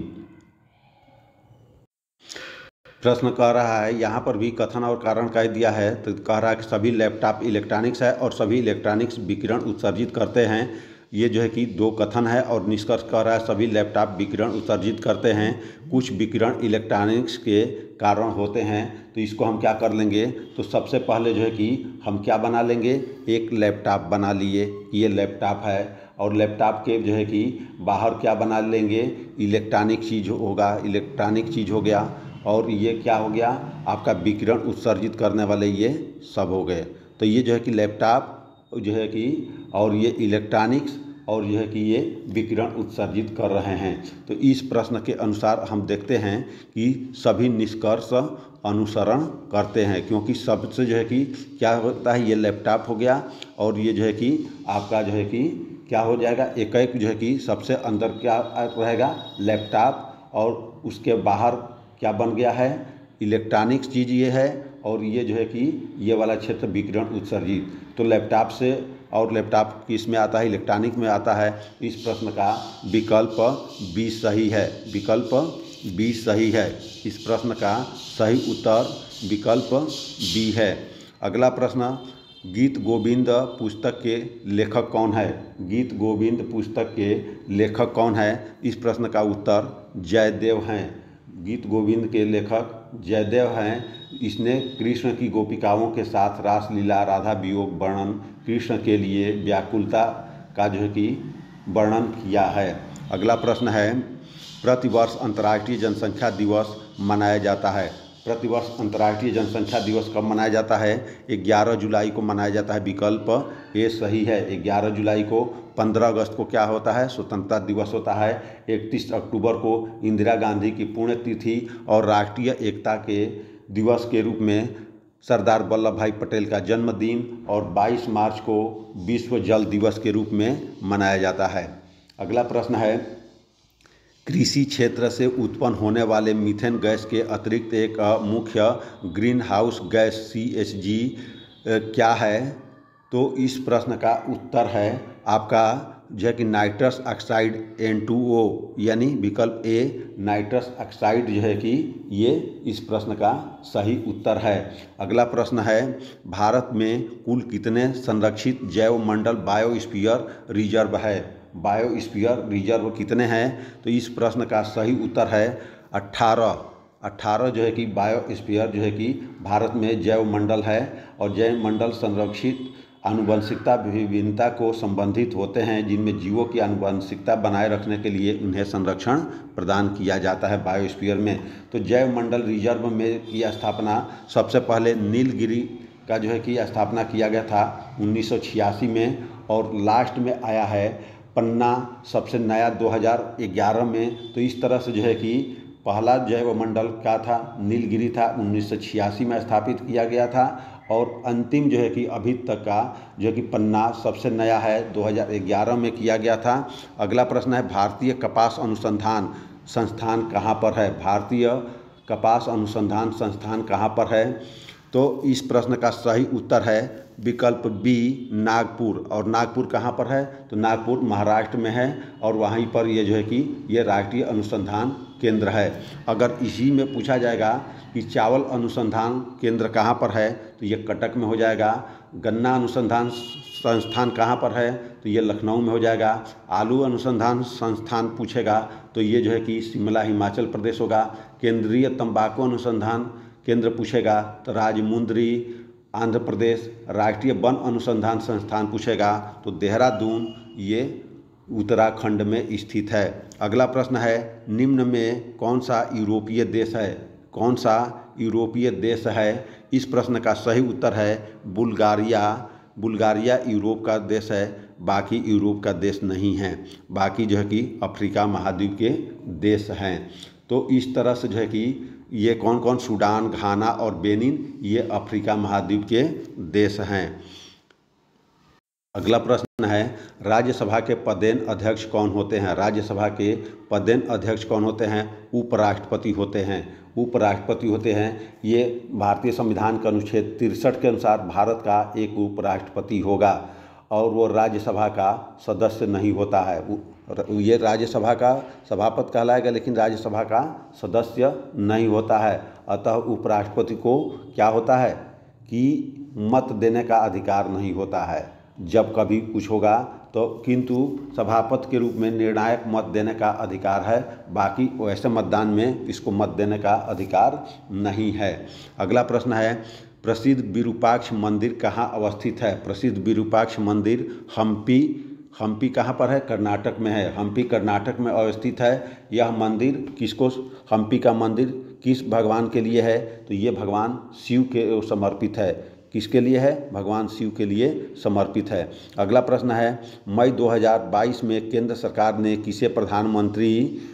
Speaker 1: प्रश्न कह रहा है, यहाँ पर भी कथन और कारण कह दिया है। तो कह रहा है कि सभी लैपटॉप इलेक्ट्रॉनिक्स है और सभी इलेक्ट्रॉनिक्स विकिरण उत्सर्जित करते हैं। ये जो है कि दो कथन है और निष्कर्ष कह रहा है सभी लैपटॉप विकिरण उत्सर्जित करते हैं। कुछ विकिरण इलेक्ट्रॉनिक्स के कारण होते हैं। तो इसको हम क्या कर लेंगे, तो सबसे पहले जो है कि हम क्या बना लेंगे, एक लैपटॉप बना लिए, ये लैपटॉप है। और लैपटॉप के जो है कि बाहर क्या बना लेंगे, इलेक्ट्रॉनिक चीज़ होगा, इलेक्ट्रॉनिक चीज़ हो गया। और ये क्या हो गया आपका विकिरण उत्सर्जित करने वाले ये सब हो गए। तो ये जो है कि लैपटॉप जो है कि और ये इलेक्ट्रॉनिक्स और जो है कि ये विकिरण उत्सर्जित कर रहे हैं। तो इस प्रश्न के अनुसार हम देखते हैं कि सभी निष्कर्ष अनुसरण करते हैं, क्योंकि सबसे जो है कि क्या होता है, ये लैपटॉप हो गया और ये जो है कि आपका जो है कि क्या हो जाएगा, एक एक जो है कि सबसे अंदर क्या रहेगा लैपटॉप, और उसके बाहर क्या बन गया है इलेक्ट्रॉनिक्स चीज़ ये है, और ये जो है कि ये वाला क्षेत्र विकिरण उत्सर्जित। तो लैपटॉप से और लैपटॉप किस में आता है, इलेक्ट्रॉनिक में आता है। इस प्रश्न का विकल्प बी सही है। विकल्प बी सही है। इस प्रश्न का सही उत्तर विकल्प बी है। अगला प्रश्न, गीत गोविंद पुस्तक के लेखक कौन है। गीत गोविंद पुस्तक के लेखक कौन है। इस प्रश्न का उत्तर जयदेव हैं। गीत गोविंद के लेखक जयदेव हैं। इसने कृष्ण की गोपिकाओं के साथ रासलीला, राधा वियोग वर्णन, कृष्ण के लिए व्याकुलता का जो है कि वर्णन किया है। अगला प्रश्न है, प्रतिवर्ष अंतर्राष्ट्रीय जनसंख्या दिवस मनाया जाता है। प्रतिवर्ष अंतर्राष्ट्रीय जनसंख्या दिवस कब मनाया जाता है, ग्यारह जुलाई को मनाया जाता है। विकल्प ए सही है। ग्यारह जुलाई को। पंद्रह अगस्त को क्या होता है, स्वतंत्रता दिवस होता है। इकतीस अक्टूबर को इंदिरा गांधी की पुण्यतिथि और राष्ट्रीय एकता के दिवस के रूप में सरदार वल्लभ भाई पटेल का जन्मदिन, और बाईस मार्च को विश्व जल दिवस के रूप में मनाया जाता है। अगला प्रश्न है, कृषि क्षेत्र से उत्पन्न होने वाले मीथेन गैस के अतिरिक्त एक मुख्य greenhouse gas C H G क्या है। तो इस प्रश्न का उत्तर है आपका जो है कि nitrous oxide N two O, यानी विकल्प ए नाइट्रस ऑक्साइड जो है कि ये इस प्रश्न का सही उत्तर है। अगला प्रश्न है, भारत में कुल कितने संरक्षित जैव मंडल बायोस्फीयर रिजर्व है। बायोस्फीयर रिजर्व कितने हैं। तो इस प्रश्न का सही उत्तर है अट्ठारह। अट्ठारह जो है कि बायोस्फीयर जो है कि भारत में जैव मंडल है, और जैव मंडल संरक्षित आनुवंशिकता विभिन्नता को संबंधित होते हैं, जिनमें जीवों की आनुवंशिकता बनाए रखने के लिए उन्हें संरक्षण प्रदान किया जाता है बायोस्फीयर में। तो जैव मंडल रिजर्व में की स्थापना सबसे पहले नीलगिरी का जो है कि स्थापना किया गया था उन्नीस सौ छियासी में, और लास्ट में आया है पन्ना सबसे नया दो हज़ार ग्यारह में। तो इस तरह से जो है कि पहला जैव मंडल क्या था, नीलगिरी था, उन्नीस सौ छियासी में स्थापित किया गया था, और अंतिम जो है कि अभी तक का जो है कि पन्ना सबसे नया है दो हज़ार ग्यारह में किया गया था। अगला प्रश्न है, भारतीय कपास अनुसंधान संस्थान कहाँ पर है। भारतीय कपास अनुसंधान संस्थान कहाँ पर है। तो इस प्रश्न का सही उत्तर है विकल्प बी नागपुर। और नागपुर कहाँ पर है, तो नागपुर महाराष्ट्र में है, और वहीं पर ये जो है कि ये राष्ट्रीय अनुसंधान केंद्र है। अगर इसी में पूछा जाएगा कि चावल अनुसंधान केंद्र कहाँ पर है तो ये कटक में हो जाएगा। गन्ना अनुसंधान संस्थान कहाँ पर है तो ये लखनऊ में हो जाएगा। आलू अनुसंधान संस्थान पूछेगा तो ये जो है कि शिमला हिमाचल प्रदेश होगा। केंद्रीय तंबाकू अनुसंधान केंद्र पूछेगा तो राजमुंद्री आंध्र प्रदेश। राष्ट्रीय वन अनुसंधान संस्थान पूछेगा तो देहरादून ये उत्तराखंड में स्थित है। अगला प्रश्न है निम्न में कौन सा यूरोपीय देश है, कौन सा यूरोपीय देश है। इस प्रश्न का सही उत्तर है बुल्गारिया। बुल्गारिया यूरोप का देश है, बाकी यूरोप का देश नहीं है, बाकी जो है कि अफ्रीका महाद्वीप के देश हैं। तो इस तरह से जो है कि ये कौन कौन, सूडान, घाना और बेनिन, ये अफ्रीका महाद्वीप के देश हैं। अगला प्रश्न है राज्यसभा के पदेन अध्यक्ष कौन होते हैं। राज्यसभा के पदेन अध्यक्ष कौन होते हैं, उपराष्ट्रपति होते हैं। उपराष्ट्रपति होते हैं, ये भारतीय संविधान के अनुच्छेद तिरसठ के अनुसार भारत का एक उपराष्ट्रपति होगा और वो राज्यसभा का सदस्य नहीं होता है। ये राज्यसभा का सभापति कहलाएगा लेकिन राज्यसभा का सदस्य नहीं होता है। अतः उपराष्ट्रपति को क्या होता है कि मत देने का अधिकार नहीं होता है जब कभी कुछ होगा तो, किंतु सभापति के रूप में निर्णायक मत देने का अधिकार है। बाकी वैसे मतदान में इसको मत देने का अधिकार नहीं है। अगला प्रश्न है प्रसिद्ध विरूपाक्ष मंदिर कहाँ अवस्थित है। प्रसिद्ध विरूपाक्ष मंदिर हम्पी। हम्पी कहाँ पर है, कर्नाटक में है। हम्पी कर्नाटक में अवस्थित है। यह मंदिर किसको, हम्पी का मंदिर किस भगवान के लिए है तो ये भगवान शिव के समर्पित है। किसके लिए है, भगवान शिव के लिए समर्पित है। अगला प्रश्न है मई दो हज़ार बाईस में केंद्र सरकार ने किसे प्रधानमंत्री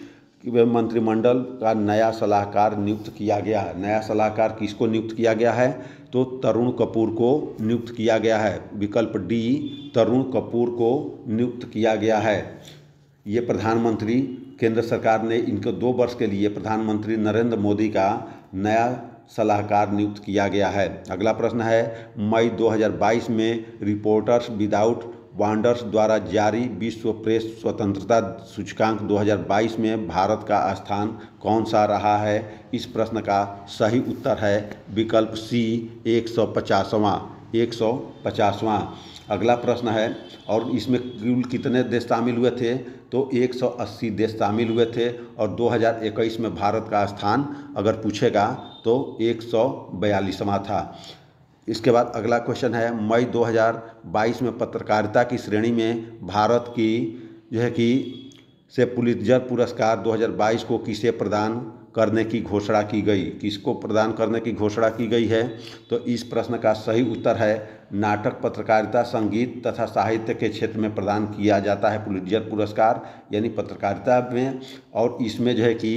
Speaker 1: मंत्रिमंडल का नया सलाहकार नियुक्त किया गया। नया सलाहकार किसको नियुक्त किया गया है तो तरुण कपूर को नियुक्त किया गया है। विकल्प डी, तरुण कपूर को नियुक्त किया गया है। ये प्रधानमंत्री केंद्र सरकार ने इनको दो वर्ष के लिए प्रधानमंत्री नरेंद्र मोदी का नया सलाहकार नियुक्त किया गया है। अगला प्रश्न है मई दो हज़ार बाईस में रिपोर्टर्स विदाउट बॉर्डर्स द्वारा जारी विश्व प्रेस स्वतंत्रता सूचकांक दो हज़ार बाईस में भारत का स्थान कौन सा रहा है। इस प्रश्न का सही उत्तर है विकल्प सी, एक सौ पचासवां एक सौ पचासवां। अगला प्रश्न है और इसमें कुल कितने देश शामिल हुए थे तो एक सौ अस्सी देश शामिल हुए थे और दो हज़ार इक्कीस में भारत का स्थान अगर पूछेगा तो एक सौ बयालीसवां था। इसके बाद अगला क्वेश्चन है मई दो हज़ार बाईस में पत्रकारिता की श्रेणी में भारत की जो है कि से पुलित्जर पुरस्कार दो हज़ार बाईस को किसे प्रदान करने की घोषणा की गई। किसको प्रदान करने की घोषणा की गई है तो इस प्रश्न का सही उत्तर है नाटक, पत्रकारिता, संगीत तथा साहित्य के क्षेत्र में प्रदान किया जाता है पुलित्जर पुरस्कार, यानी पत्रकारिता में। और इसमें जो है कि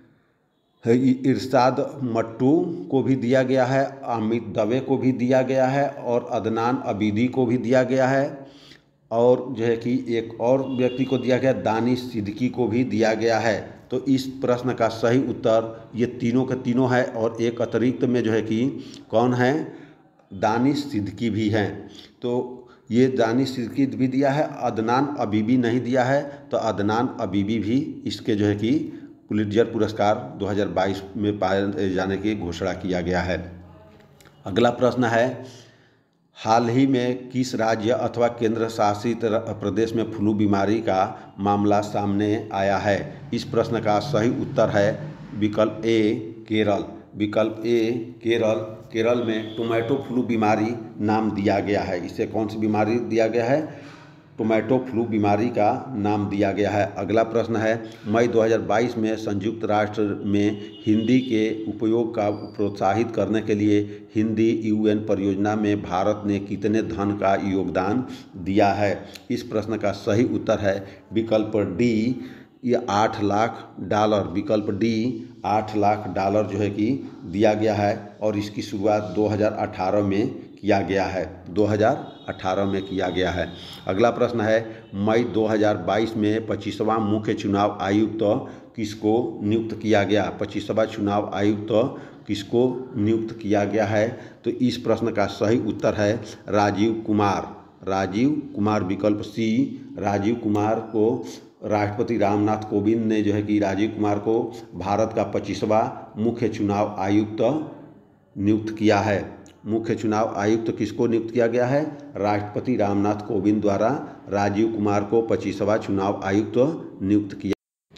Speaker 1: इरशाद मट्टू को भी दिया गया है, अमित दवे को भी दिया गया है और अदनान अबीदी को भी दिया गया है और जो है कि एक और व्यक्ति को दिया गया, दानिश सिद्दीकी को भी दिया गया है। तो इस प्रश्न का सही उत्तर ये तीनों के तीनों है और एक अतिरिक्त में जो है कि कौन है, दानिश सिद्दीकी भी हैं। तो ये दानिश सिद्दीकी भी दिया है, अदनान अबीदी नहीं दिया है तो अदनान अबीदी भी इसके जो है कि पुलित्जर पुरस्कार दो हज़ार बाईस में पाए जाने की घोषणा किया गया है। अगला प्रश्न है हाल ही में किस राज्य अथवा केंद्र शासित प्रदेश में फ्लू बीमारी का मामला सामने आया है। इस प्रश्न का सही उत्तर है विकल्प ए, केरल। विकल्प ए, केरल। केरल में टोमेटो फ्लू बीमारी नाम दिया गया है। इसे कौन सी बीमारी दिया गया है, टोमेटो फ्लू बीमारी का नाम दिया गया है। अगला प्रश्न है मई दो हज़ार बाईस में संयुक्त राष्ट्र में हिंदी के उपयोग का प्रोत्साहित करने के लिए हिंदी यूएन परियोजना में भारत ने कितने धन का योगदान दिया है। इस प्रश्न का सही उत्तर है विकल्प डी, ये आठ लाख डॉलर। विकल्प डी, आठ लाख डॉलर जो है कि दिया गया है और इसकी शुरुआत दो हज़ार अठारह में किया गया है। दो हज़ार अठारह में किया गया है। अगला प्रश्न है मई दो हज़ार बाईस में पच्चीसवां मुख्य चुनाव आयुक्त किसको नियुक्त किया गया। पच्चीसवां चुनाव आयुक्त किसको नियुक्त किया गया है तो इस प्रश्न का सही उत्तर है राजीव कुमार। राजीव कुमार, विकल्प सी, राजीव कुमार को राष्ट्रपति रामनाथ कोविंद ने जो है कि राजीव कुमार को भारत का पच्चीसवां मुख्य चुनाव आयुक्त नियुक्त किया है। मुख्य चुनाव आयुक्त किसको नियुक्त किया गया है? राष्ट्रपति रामनाथ कोविंद द्वारा राजीव कुमार को पच्चीसवां चुनाव आयुक्त नियुक्त किया।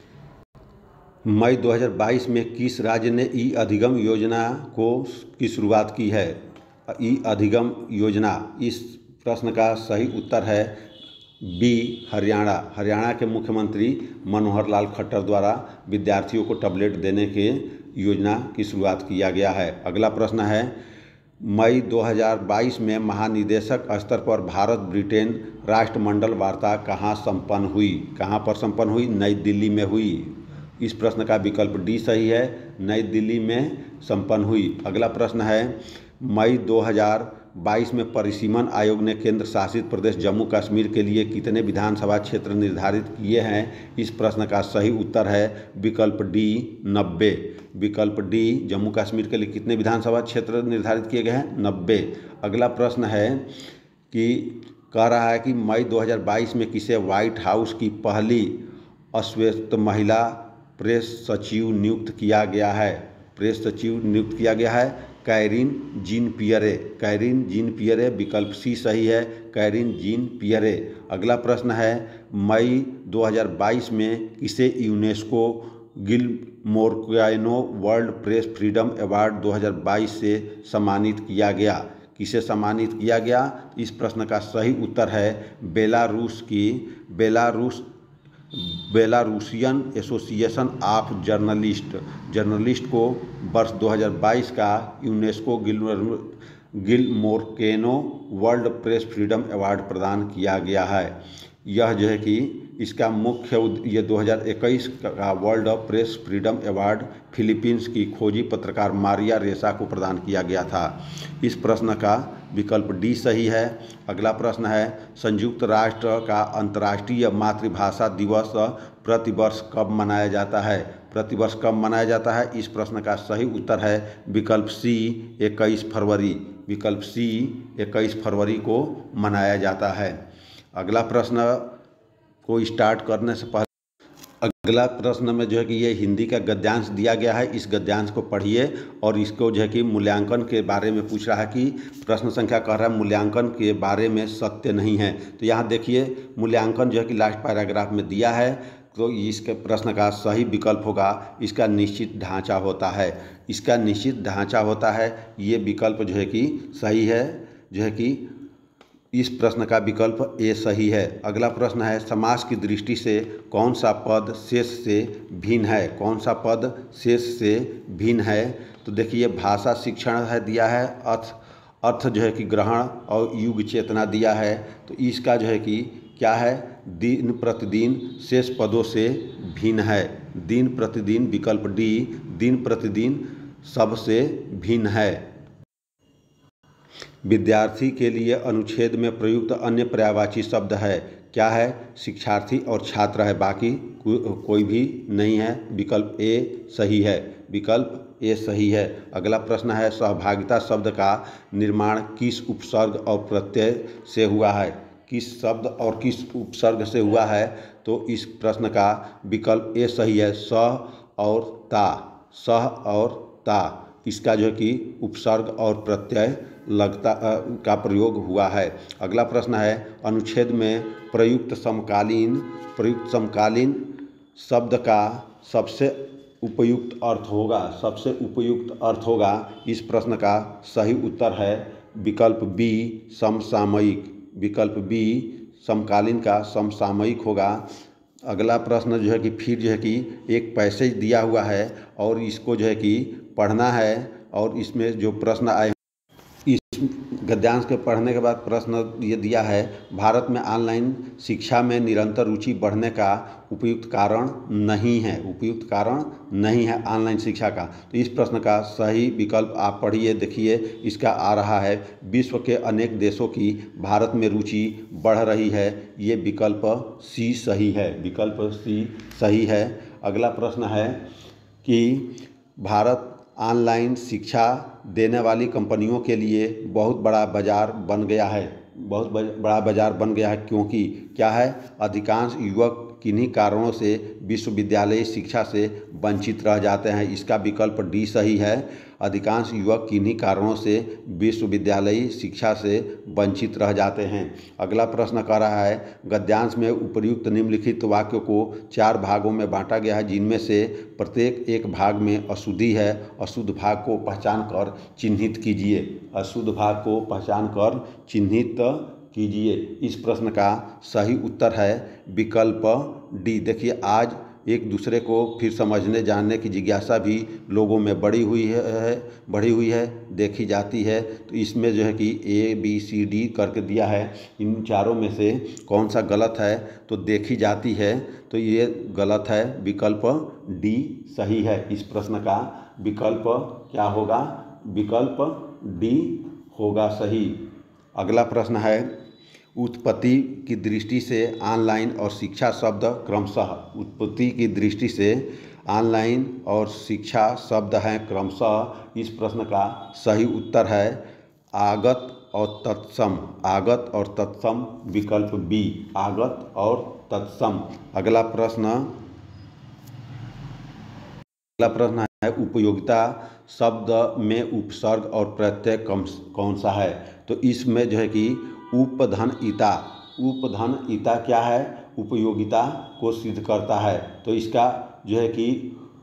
Speaker 1: मई दो हज़ार बाईस में किस राज्य ने ई अधिगम योजना को की शुरुआत की है? ई अधिगम योजना, इस प्रश्न का सही उत्तर है बी हरियाणा। हरियाणा के मुख्यमंत्री मनोहर लाल खट्टर द्वारा विद्यार्थियों को टैबलेट देने के योजना की शुरुआत किया गया है। अगला प्रश्न है, मई दो हज़ार बाईस में महानिदेशक स्तर पर भारत ब्रिटेन राष्ट्रमंडल वार्ता कहाँ संपन्न हुई? कहाँ पर संपन्न हुई? नई दिल्ली में हुई। इस प्रश्न का विकल्प डी सही है, नई दिल्ली में संपन्न हुई। अगला प्रश्न है, मई दो हज़ार बाईस में परिसीमन आयोग ने केंद्र शासित प्रदेश जम्मू कश्मीर के लिए कितने विधानसभा क्षेत्र निर्धारित किए हैं? इस प्रश्न का सही उत्तर है विकल्प डी नब्बे। विकल्प डी जम्मू कश्मीर के लिए कितने विधानसभा क्षेत्र निर्धारित किए गए हैं? नब्बे। अगला प्रश्न है कि कह रहा है कि मई दो हज़ार बाईस में किसे व्हाइट हाउस की पहली अश्वेत महिला प्रेस सचिव नियुक्त किया गया है? प्रेस सचिव नियुक्त किया गया है Karine Jean Pierre. Karine Jean Pierre, विकल्प सी सही है, कैरीन जीन पियरे। अगला प्रश्न है, मई दो हज़ार बाईस में किसे UNESCO Guillermo Cano world press freedom award दो हज़ार बाईस से सम्मानित किया गया? किसे सम्मानित किया गया? इस प्रश्न का सही उत्तर है बेलारूस की Belarus Belarusian association of journalist journalist को वर्ष दो हज़ार बाईस का UNESCO Guillermo Cano world press freedom award प्रदान किया गया है। यह जो है कि इसका मुख्य ये दो हज़ार इक्कीस का world press freedom award Philippines की खोजी पत्रकार मारिया रेसा को प्रदान किया गया था। इस प्रश्न का विकल्प डी सही है। अगला प्रश्न है, संयुक्त राष्ट्र का अंतर्राष्ट्रीय मातृभाषा दिवस प्रतिवर्ष कब मनाया जाता है? प्रतिवर्ष कब मनाया जाता है? इस प्रश्न का सही उत्तर है विकल्प सी इक्कीस फरवरी। विकल्प सी इक्कीस फरवरी को मनाया जाता है। अगला प्रश्न को स्टार्ट करने से पहले अगला प्रश्न में जो है कि ये हिंदी का गद्यांश दिया गया है, इस गद्यांश को पढ़िए और इसको जो है कि मूल्यांकन के बारे में पूछ रहा है कि प्रश्न संख्या कह रहा है मूल्यांकन के बारे में सत्य नहीं है। तो यहाँ देखिए मूल्यांकन जो है कि लास्ट पैराग्राफ में दिया है, तो इसके प्रश्न का सही विकल्प होगा इसका निश्चित ढांचा होता है। इसका निश्चित ढांचा होता है, ये विकल्प जो है कि सही है, जो है कि इस प्रश्न का विकल्प ए सही है। अगला प्रश्न है, समास की दृष्टि से कौन सा पद शेष से भिन्न है? कौन सा पद शेष से भिन्न है? तो देखिए भाषा शिक्षण है दिया है, अर्थ अर्थ जो है कि ग्रहण और युग चेतना दिया है। तो इसका जो है कि क्या है? दिन प्रतिदिन शेष पदों से भिन्न है। दिन प्रतिदिन, विकल्प डी दिन प्रतिदिन सबसे भिन्न है। विद्यार्थी के लिए अनुच्छेद में प्रयुक्त अन्य पर्यायवाची शब्द है, क्या है? शिक्षार्थी और छात्र है, बाकी को, कोई भी नहीं है। विकल्प ए सही है। विकल्प ए सही है। अगला प्रश्न है, सहभागिता शब्द का निर्माण किस उपसर्ग और प्रत्यय से हुआ है? किस शब्द और किस उपसर्ग से हुआ है? तो इस प्रश्न का विकल्प ए सही है, सह और ता। सह और ता, इसका जो है कि उपसर्ग और प्रत्यय लगता का प्रयोग हुआ है। अगला प्रश्न है, अनुच्छेद में प्रयुक्त समकालीन प्रयुक्त समकालीन शब्द का सबसे उपयुक्त अर्थ होगा सबसे उपयुक्त अर्थ होगा इस प्रश्न का सही उत्तर है विकल्प बी समसामयिक। विकल्प बी समकालीन का समसामयिक होगा। अगला प्रश्न जो है कि फिर जो है कि एक पैसेज दिया हुआ है और इसको जो है कि पढ़ना है और इसमें जो प्रश्न आए इस गद्यांश के पढ़ने के बाद प्रश्न ये दिया है, भारत में ऑनलाइन शिक्षा में निरंतर रुचि बढ़ने का उपयुक्त कारण नहीं है। उपयुक्त कारण नहीं है ऑनलाइन शिक्षा का। तो इस प्रश्न का सही विकल्प आप पढ़िए, देखिए इसका आ रहा है, विश्व के अनेक देशों की भारत में रुचि बढ़ रही है। ये विकल्प सी सही है। विकल्प सी सही है। अगला प्रश्न है कि भारत ऑनलाइन शिक्षा देने वाली कंपनियों के लिए बहुत बड़ा बाजार बन गया है। बहुत बड़ा बाजार बन गया है क्योंकि क्या है? अधिकांश युवक किन्हीं कारणों से विश्वविद्यालयी शिक्षा से वंचित रह जाते हैं। इसका विकल्प डी सही है। अधिकांश युवक किन्हीं कारणों से विश्वविद्यालयी शिक्षा से वंचित रह जाते हैं। अगला प्रश्न कह रहा है, गद्यांश में उपर्युक्त निम्नलिखित वाक्यों को चार भागों में बांटा गया है, जिनमें से प्रत्येक एक भाग में अशुद्धि है। अशुद्ध भाग को पहचान कर चिन्हित कीजिए। अशुद्ध भाग को पहचान कर चिन्हित कीजिए। इस प्रश्न का सही उत्तर है विकल्प डी। देखिए, आज एक दूसरे को फिर समझने जानने की जिज्ञासा भी लोगों में बढ़ी हुई है बढ़ी हुई है देखी जाती है। तो इसमें जो है कि ए बी सी डी करके दिया है, इन चारों में से कौन सा गलत है तो देखी जाती है, तो ये गलत है। विकल्प डी सही है। इस प्रश्न का विकल्प क्या होगा? विकल्प डी होगा सही। अगला प्रश्न है, उत्पत्ति की दृष्टि से ऑनलाइन और शिक्षा शब्द क्रमशः। उत्पत्ति की दृष्टि से ऑनलाइन और शिक्षा शब्द हैं क्रमशः। इस प्रश्न का सही उत्तर है आगत और तत्सम। आगत और तत्सम, विकल्प बी, आगत और तत्सम। अगला प्रश्न अगला प्रश्न है, उपयोगिता शब्द में उपसर्ग और प्रत्यय कौन सा है? तो इसमें जो है कि उपधन-इता। उपधन-इता क्या है? उपयोगिता को सिद्ध करता है। तो इसका जो है कि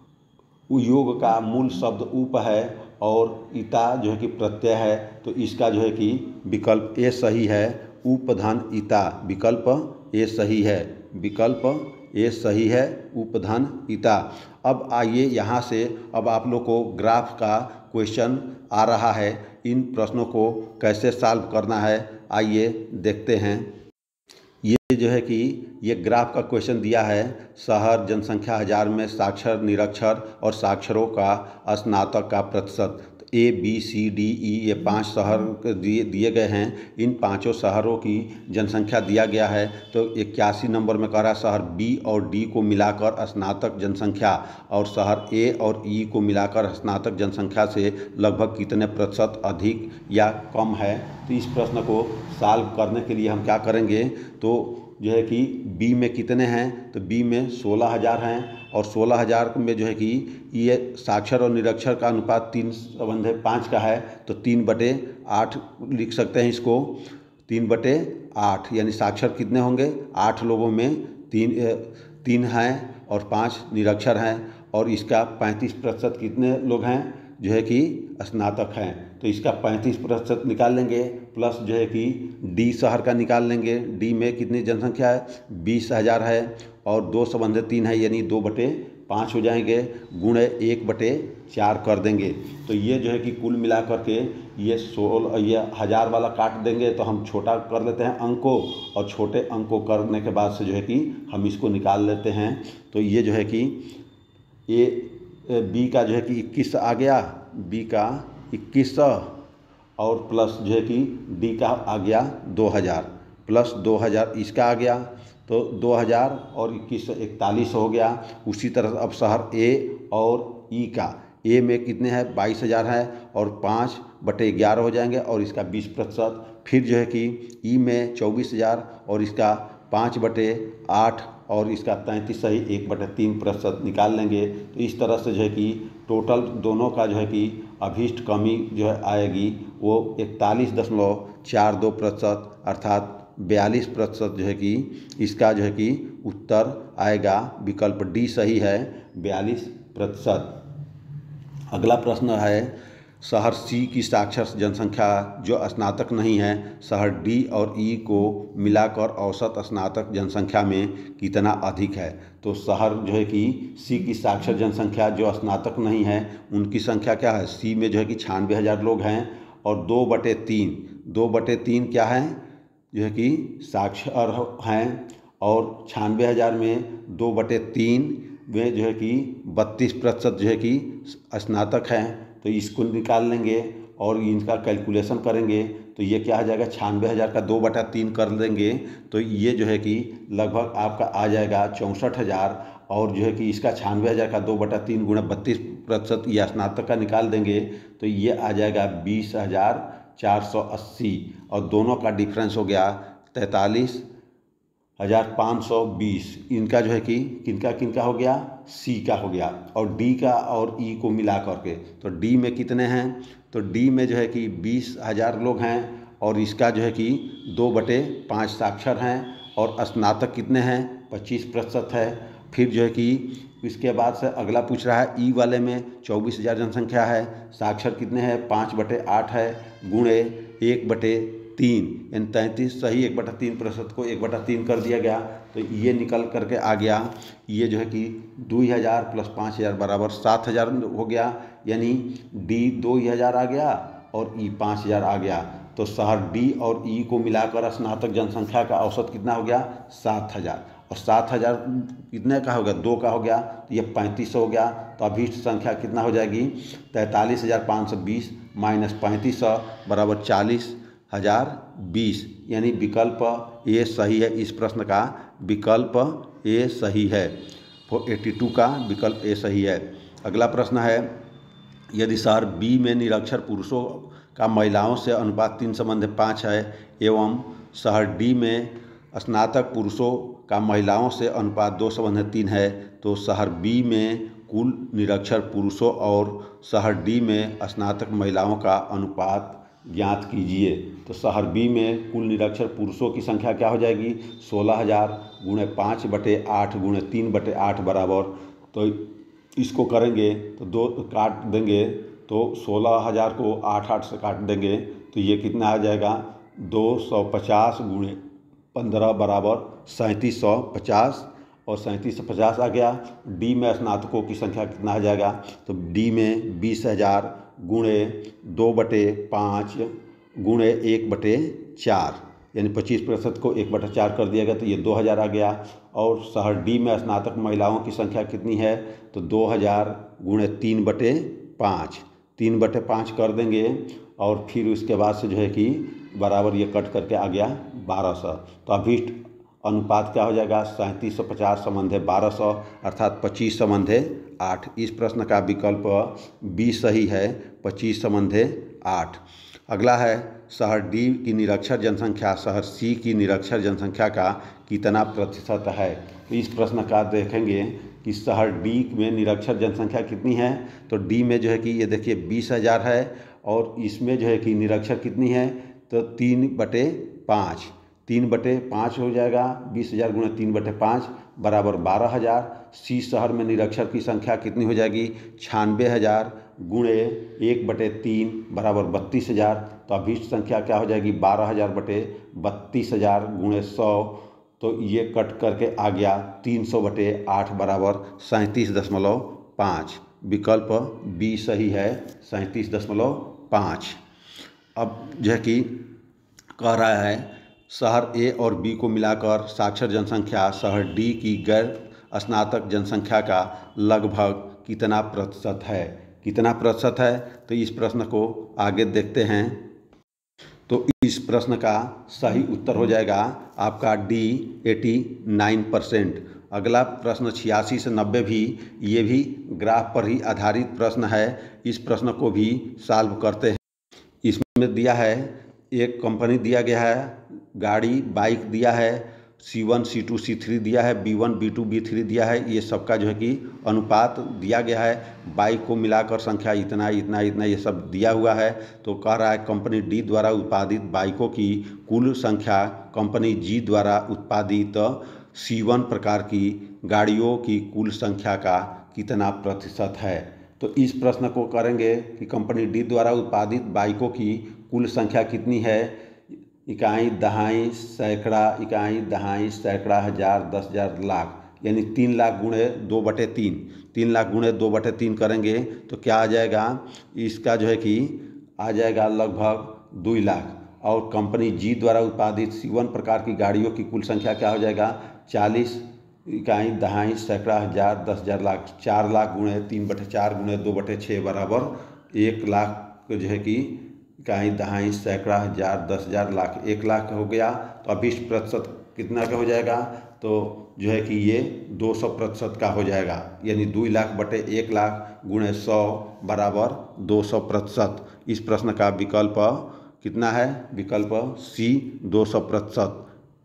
Speaker 1: योग का मूल शब्द उप है और इता जो है कि प्रत्यय है। तो इसका जो है कि विकल्प ए सही है। उपधन-इता, विकल्प ए सही है। विकल्प ए सही है, उपधन-इता। अब आइए यहाँ से अब आप लोग को ग्राफ का क्वेश्चन आ रहा है। इन प्रश्नों को कैसे सॉल्व करना है आइए देखते हैं। ये जो है कि ये ग्राफ का क्वेश्चन दिया है, शहर जनसंख्या हजार में साक्षर, निरक्षर और साक्षरों का स्नातक का प्रतिशत। तो A B C D E ये पांच शहर दिए दिए गए हैं। इन पांचों शहरों की जनसंख्या दिया गया है। तो इक्यासी नंबर में कह रहा है शहर बी और डी को मिलाकर स्नातक जनसंख्या और शहर ए और ई को मिलाकर स्नातक जनसंख्या से लगभग कितने प्रतिशत अधिक या कम है। तो इस प्रश्न को सॉल्व करने के लिए हम क्या करेंगे, तो जो है कि बी में कितने हैं, तो बी में सोलह हज़ार हैं और सोलह हज़ार में जो है कि ये साक्षर और निरक्षर का अनुपात तीन संबंध पाँच का है। तो तीन बटे आठ लिख सकते हैं इसको। तीन बटे आठ यानी साक्षर कितने होंगे? आठ लोगों में तीन तीन हैं और पाँच निरक्षर हैं। और इसका पैंतीस प्रतिशत कितने लोग हैं जो है कि स्नातक हैं। तो इसका पैंतीस प्रतिशत निकाल लेंगे, प्लस जो है कि डी शहर का निकाल लेंगे। डी में कितनी जनसंख्या है? बीस हज़ार है और दो संबंध तीन है यानी दो बटे पाँच हो जाएंगे, गुणे एक बटे चार कर देंगे। तो ये जो है कि कुल मिला करके ये सोलह ये हज़ार वाला काट देंगे तो हम छोटा कर लेते हैं अंक को, और छोटे अंक को करने के बाद से जो है कि हम इसको निकाल लेते हैं। तो ये जो है कि ए बी का जो है कि इक्कीस आ गया, बी का इक्कीस और प्लस जो है कि डी का आ गया दो हज़ार, प्लस दो हज़ार इसका आ गया। तो दो हज़ार और इक्कीस इकतालीस हो गया। उसी तरह अब शहर ए और ई का, ए में कितने हैं? बाईस हज़ार है और पाँच बटे ग्यारह हो जाएंगे और इसका बीस प्रतिशत। फिर जो है कि ई में चौबीस हज़ार और इसका पाँच बटे आठ और इसका तैंतीस सही एक बटे तीन प्रतिशत निकाल लेंगे। तो इस तरह से जो है कि टोटल दोनों का जो है कि अभीष्ट कमी जो है आएगी वो इकतालीस दशमलव चार दो प्रतिशत अर्थात बयालीस प्रतिशत जो है कि इसका जो है कि उत्तर आएगा। विकल्प डी सही है, बयालीस प्रतिशत। अगला प्रश्न है, शहर सी की साक्षर जनसंख्या जो स्नातक नहीं है शहर डी और ई को मिलाकर औसत स्नातक जनसंख्या में कितना अधिक है। तो शहर जो है कि सी की साक्षर जनसंख्या जो स्नातक नहीं है उनकी संख्या क्या है? सी में जो है कि छियानवे हज़ार लोग हैं और दो बटे तीन दो बटे तीन क्या है जो है कि साक्षर हैं, और छियानवे हज़ार में दो बटे तीन में जो है कि बत्तीस प्रतिशत जो है कि स्नातक हैं। तो इसको निकाल लेंगे और इनका कैलकुलेशन करेंगे तो ये क्या आ जाएगा? छियानवे हज़ार का दो बटा तीन कर देंगे तो ये जो है कि लगभग आपका आ जाएगा चौंसठ हज़ार और जो है कि इसका छियानवे हज़ार का दो बटा तीन गुणा बत्तीस प्रतिशत या स्नातक का निकाल देंगे तो ये आ जाएगा बीस हज़ार चार सौ अस्सी और दोनों का डिफरेंस हो गया तैंतालीस हजार पाँच सौ बीस, इनका जो है कि किनका किनका हो गया, सी का हो गया, और डी का और ई को मिला करके। तो डी में कितने हैं, तो डी में जो है कि बीस हजार लोग हैं, और इसका जो है कि दो बटे पाँच साक्षर हैं, और स्नातक कितने हैं, पच्चीस प्रतिशत है। फिर जो है कि इसके बाद से अगला पूछ रहा है ई वाले में चौबीस हजार जनसंख्या है, साक्षर कितने हैं, पाँच बटे आठ है, गुणे एक बटे तीन, यानी तैंतीस सही एक बटा तीन प्रतिशत को एक बटा तीन कर दिया गया। तो ये निकल करके आ गया, ये जो है कि दो हज़ार प्लस पाँच हज़ार बराबर सात हज़ार हो गया, यानी डी दो हज़ार आ गया और ई पाँच हज़ार आ गया। तो शहर डी और ई को मिलाकर स्नातक जनसंख्या का औसत कितना हो गया, सात हज़ार, और सात हज़ार कितने का हो गया, दो का हो गया, तो ये पैंतीस सौ हो गया। तो अभीष्ट संख्या कितना हो जाएगी, तैंतालीस हज़ार पाँच सौ बीस माइनस पैंतीस सौ बराबर चालीस हजार बीस, यानी विकल्प ए सही है। इस प्रश्न का विकल्प ए सही है, बयासी का विकल्प ए सही है। अगला प्रश्न है, यदि शहर बी में निरक्षर पुरुषों का महिलाओं से अनुपात तीन संबंध पाँच है, एवं शहर डी में स्नातक पुरुषों का महिलाओं से अनुपात दो संबंध तीन है, तो शहर बी में कुल निरक्षर पुरुषों और शहर डी में स्नातक महिलाओं का अनुपात ज्ञात कीजिए। तो शहर बी में कुल निरक्षर पुरुषों की संख्या क्या हो जाएगी, सोलह हज़ार गुणे पाँच बटे आठ गुणे तीन बटे आठ बराबर, तो इसको करेंगे तो दो काट देंगे, तो सोलह हज़ार को आठ आठ से काट देंगे, तो ये कितना आ जाएगा, दो सौ पचास गुणे पंद्रह बराबर सैंतीस सौ पचास, और सैंतीस सौ पचास आ गया। डी में स्नातकों की संख्या कितना आ जाएगा, तो डी में बीस हज़ार गुणे दो बटे पाँच गुणे एक बटे चार, यानी पच्चीस प्रतिशत को एक बटे चार कर दिया गया, तो ये दो हज़ार आ गया। और शहर डी में स्नातक महिलाओं की संख्या कितनी है, तो दो हज़ार गुणे तीन बटे पाँच, तीन बटे पाँच कर देंगे, और फिर उसके बाद से जो है कि बराबर ये कट करके आ गया बारह सौ। तो अभीष्ट अनुपात क्या हो जाएगा, सैंतीस सौ पचास संबंधे बारह सौ, अर्थात पच्चीस संबंधे आठ। इस प्रश्न का विकल्प बी सही है, पच्चीस संबंधे आठ। अगला है, शहर डी की निरक्षर जनसंख्या शहर सी की निरक्षर जनसंख्या का कितना प्रतिशत है। तो इस प्रश्न का देखेंगे कि शहर डी में निरक्षर जनसंख्या कितनी है, तो डी में जो है कि ये देखिए बीस हज़ार है, और इसमें जो है कि निरक्षर कितनी है, तो तीन बटे पाँच, तीन बटे पाँच हो जाएगा, बीस हज़ार गुणे तीन बटे पाँच बराबर बारह हज़ार। सी शहर में निरक्षर की संख्या कितनी हो जाएगी, छियानवे हज़ार गुणे एक बटे तीन बराबर बत्तीस हज़ार। तो अभीष्ट संख्या क्या हो जाएगी, बारह हज़ार बटे बत्तीस हज़ार गुणे सौ, तो ये कट करके आ गया तीन सौ बटे आठ बराबर सैंतीस दशमलव पाँच। विकल्प बी सही है, सैंतीस दशमलव पाँच। अब जो है कि कह रहा है, शहर ए और बी को मिलाकर साक्षर जनसंख्या शहर डी की गैर स्नातक जनसंख्या का लगभग कितना प्रतिशत है, कितना प्रतिशत है। तो इस प्रश्न को आगे देखते हैं। तो इस प्रश्न का सही उत्तर हो जाएगा आपका डी नवासी परसेंट। अगला प्रश्न छियासी से नब्बे भी, ये भी ग्राफ पर ही आधारित प्रश्न है। इस प्रश्न को भी सॉल्व करते हैं। इसमें दिया है, एक कंपनी दिया गया है, गाड़ी बाइक दिया है, C one C two C three दिया है, B one B two B three दिया है, ये सबका जो है कि अनुपात दिया गया है। बाइक को मिलाकर संख्या इतना इतना इतना ये सब दिया हुआ है। तो कह रहा है कंपनी डी द्वारा उत्पादित बाइकों की कुल संख्या कंपनी जी द्वारा उत्पादित सी वन प्रकार की गाड़ियों की कुल संख्या का कितना प्रतिशत है। तो इस प्रश्न को करेंगे कि कंपनी डी द्वारा उत्पादित बाइकों की कुल संख्या कितनी है, इकाई दहाई सैकड़ा, इकाई दहाई सैकड़ा, हज़ार, दस हज़ार, लाख, यानी तीन लाख गुणे दो बटे तीन, तीन लाख गुणे दो बटे तीन करेंगे तो क्या आ जाएगा, इसका जो है कि आ जाएगा लगभग दो लाख। और कंपनी जी द्वारा उत्पादित सी वन प्रकार की गाड़ियों की कुल संख्या क्या हो जाएगा, चालीस इकाई दहाई सैकड़ा, हज़ार, दस हज़ार, लाख, चार लाख गुणे तीन बटे चार गुणे दो बटे छः बराबर एक लाख जो है कि इकाई दहाई सैकड़ा, हज़ार, दस हज़ार, लाख, एक लाख हो गया। तो अभीष्ट प्रतिशत कितना का हो जाएगा, तो जो है कि ये दो सौ प्रतिशत का हो जाएगा, यानी दो लाख बटे एक लाख गुणे सौ बराबर दो सौ प्रतिशत। इस प्रश्न का विकल्प कितना है, विकल्प सी दो सौ प्रतिशत।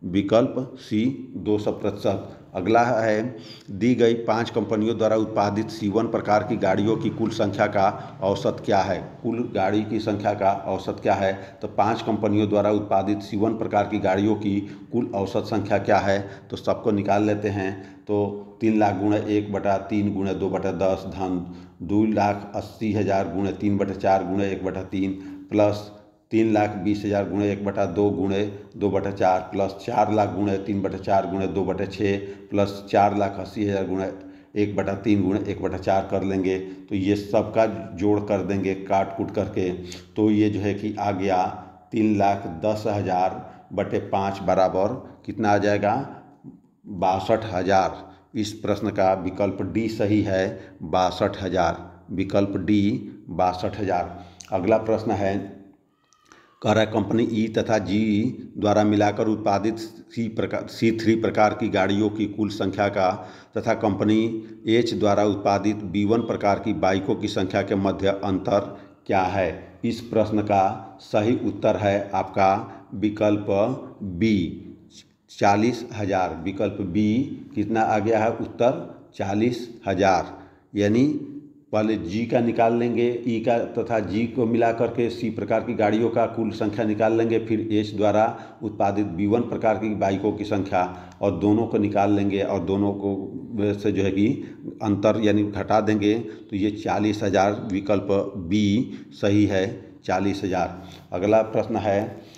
Speaker 1: विकल्प सी दो सौ प्रतिशत। अगला है, दी गई पांच कंपनियों द्वारा उत्पादित सी वन प्रकार की गाड़ियों की कुल संख्या का औसत क्या है। कुल गाड़ी की संख्या का औसत क्या है, तो पांच कंपनियों द्वारा उत्पादित सी वन प्रकार की गाड़ियों की कुल औसत संख्या क्या है, तो सबको निकाल लेते हैं। तो तीन लाख गुणे एक बटा तीन गुणे दो बटा दस धन दो लाख अस्सी हज़ार गुणे तीन बटा चार गुणे एक बटा तीन प्लस तीन लाख बीस हज़ार गुणे एक बटा दो गुणे दो बटा चार प्लस चार लाख गुणे तीन बटा चार गुणे दो बटा छः प्लस चार लाख अस्सी हज़ार गुणे एक बटा तीन गुणे एक बटा चार कर लेंगे। तो ये सब का जोड़ कर देंगे काट कूट करके, तो ये जो है कि आ गया तीन लाख दस हज़ार बटे पाँच बराबर कितना आ जाएगा, बासठ हज़ार। इस प्रश्न का विकल्प डी सही है, बासठ हज़ार। विकल्प डी बासठ हज़ार। अगला प्रश्न है, कह रहा है कंपनी ई तथा जी द्वारा मिलाकर उत्पादित सी प्रकार सी थ्री प्रकार की गाड़ियों की कुल संख्या का तथा कंपनी एच द्वारा उत्पादित बी वन प्रकार की बाइकों की संख्या के मध्य अंतर क्या है। इस प्रश्न का सही उत्तर है आपका विकल्प बी, चालीस हजार। विकल्प बी कितना आ गया है उत्तर, चालीस हजार। यानी पहले जी का निकाल लेंगे, ई का तथा जी को मिला करके सी प्रकार की गाड़ियों का कुल संख्या निकाल लेंगे, फिर एच द्वारा उत्पादित बी वन प्रकार की बाइकों की संख्या और दोनों को निकाल लेंगे और दोनों को से जो है कि अंतर यानी घटा देंगे, तो ये चालीस हज़ार। विकल्प बी सही है, चालीस हज़ार। अगला प्रश्न है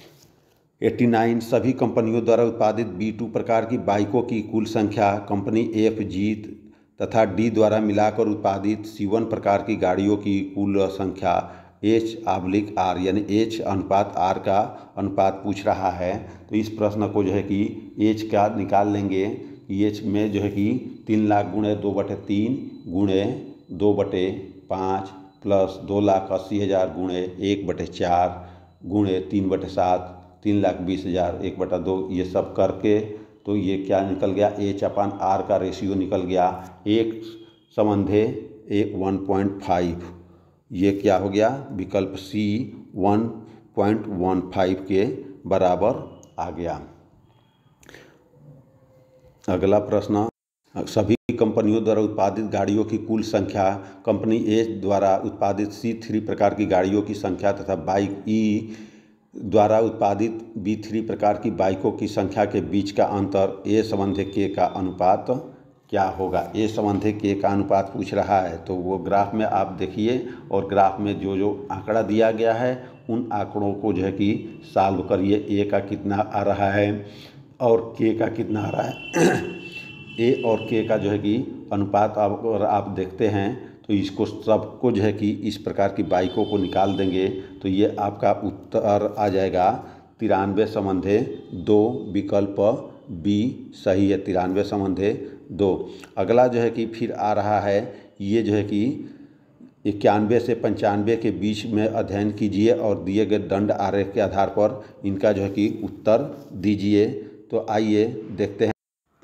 Speaker 1: नवासी, सभी कंपनियों द्वारा उत्पादित बी टू प्रकार की बाइकों की कुल संख्या कंपनी एफ जी तथा डी द्वारा मिलाकर उत्पादित सी वन प्रकार की गाड़ियों की कुल संख्या एच आब्लिक आर यानी एच अनुपात आर का अनुपात पूछ रहा है। तो इस प्रश्न को जो है कि एच का निकाल लेंगे। एच में जो है कि तीन लाख गुणे दो बटे तीन गुणे दो बटे पाँच प्लस दो लाख अस्सी हज़ार गुणे एक बटे चार गुणे तीन बटे सात तीन लाख बीस हज़ार एक बटा दो, ये सब करके तो ये क्या निकल गया, एच अपान आर का रेशियो निकल गया एक संबंधे एक वन पॉइंट फाइव। ये क्या हो गया, विकल्प C one point one five के बराबर आ गया। अगला प्रश्न, सभी कंपनियों द्वारा उत्पादित गाड़ियों की कुल संख्या कंपनी एच द्वारा उत्पादित सी थ्री प्रकार की गाड़ियों की संख्या तथा बाइक ई द्वारा उत्पादित बी थ्री प्रकार की बाइकों की संख्या के बीच का अंतर ए संबंधे के का अनुपात क्या होगा। ए संबंधे के का अनुपात पूछ रहा है, तो वो ग्राफ में आप देखिए और ग्राफ में जो जो आंकड़ा दिया गया है उन आंकड़ों को जो है कि सॉल्व करिए। ए का कितना आ रहा है और के का कितना आ रहा है। ए और के का जो है कि अनुपात आप अगर आप देखते हैं तो इसको सबको जो है कि इस प्रकार की बाइकों को निकाल देंगे तो ये आपका उत्तर आ जाएगा तिरानवे संबंधे दो। विकल्प बी सही है, तिरानवे संबंधे दो। अगला जो है कि फिर आ रहा है, ये जो है कि इक्यानवे से पंचानवे के बीच में अध्ययन कीजिए और दिए गए दंड आरेख के आधार पर इनका जो है कि उत्तर दीजिए। तो आइए देखते हैं।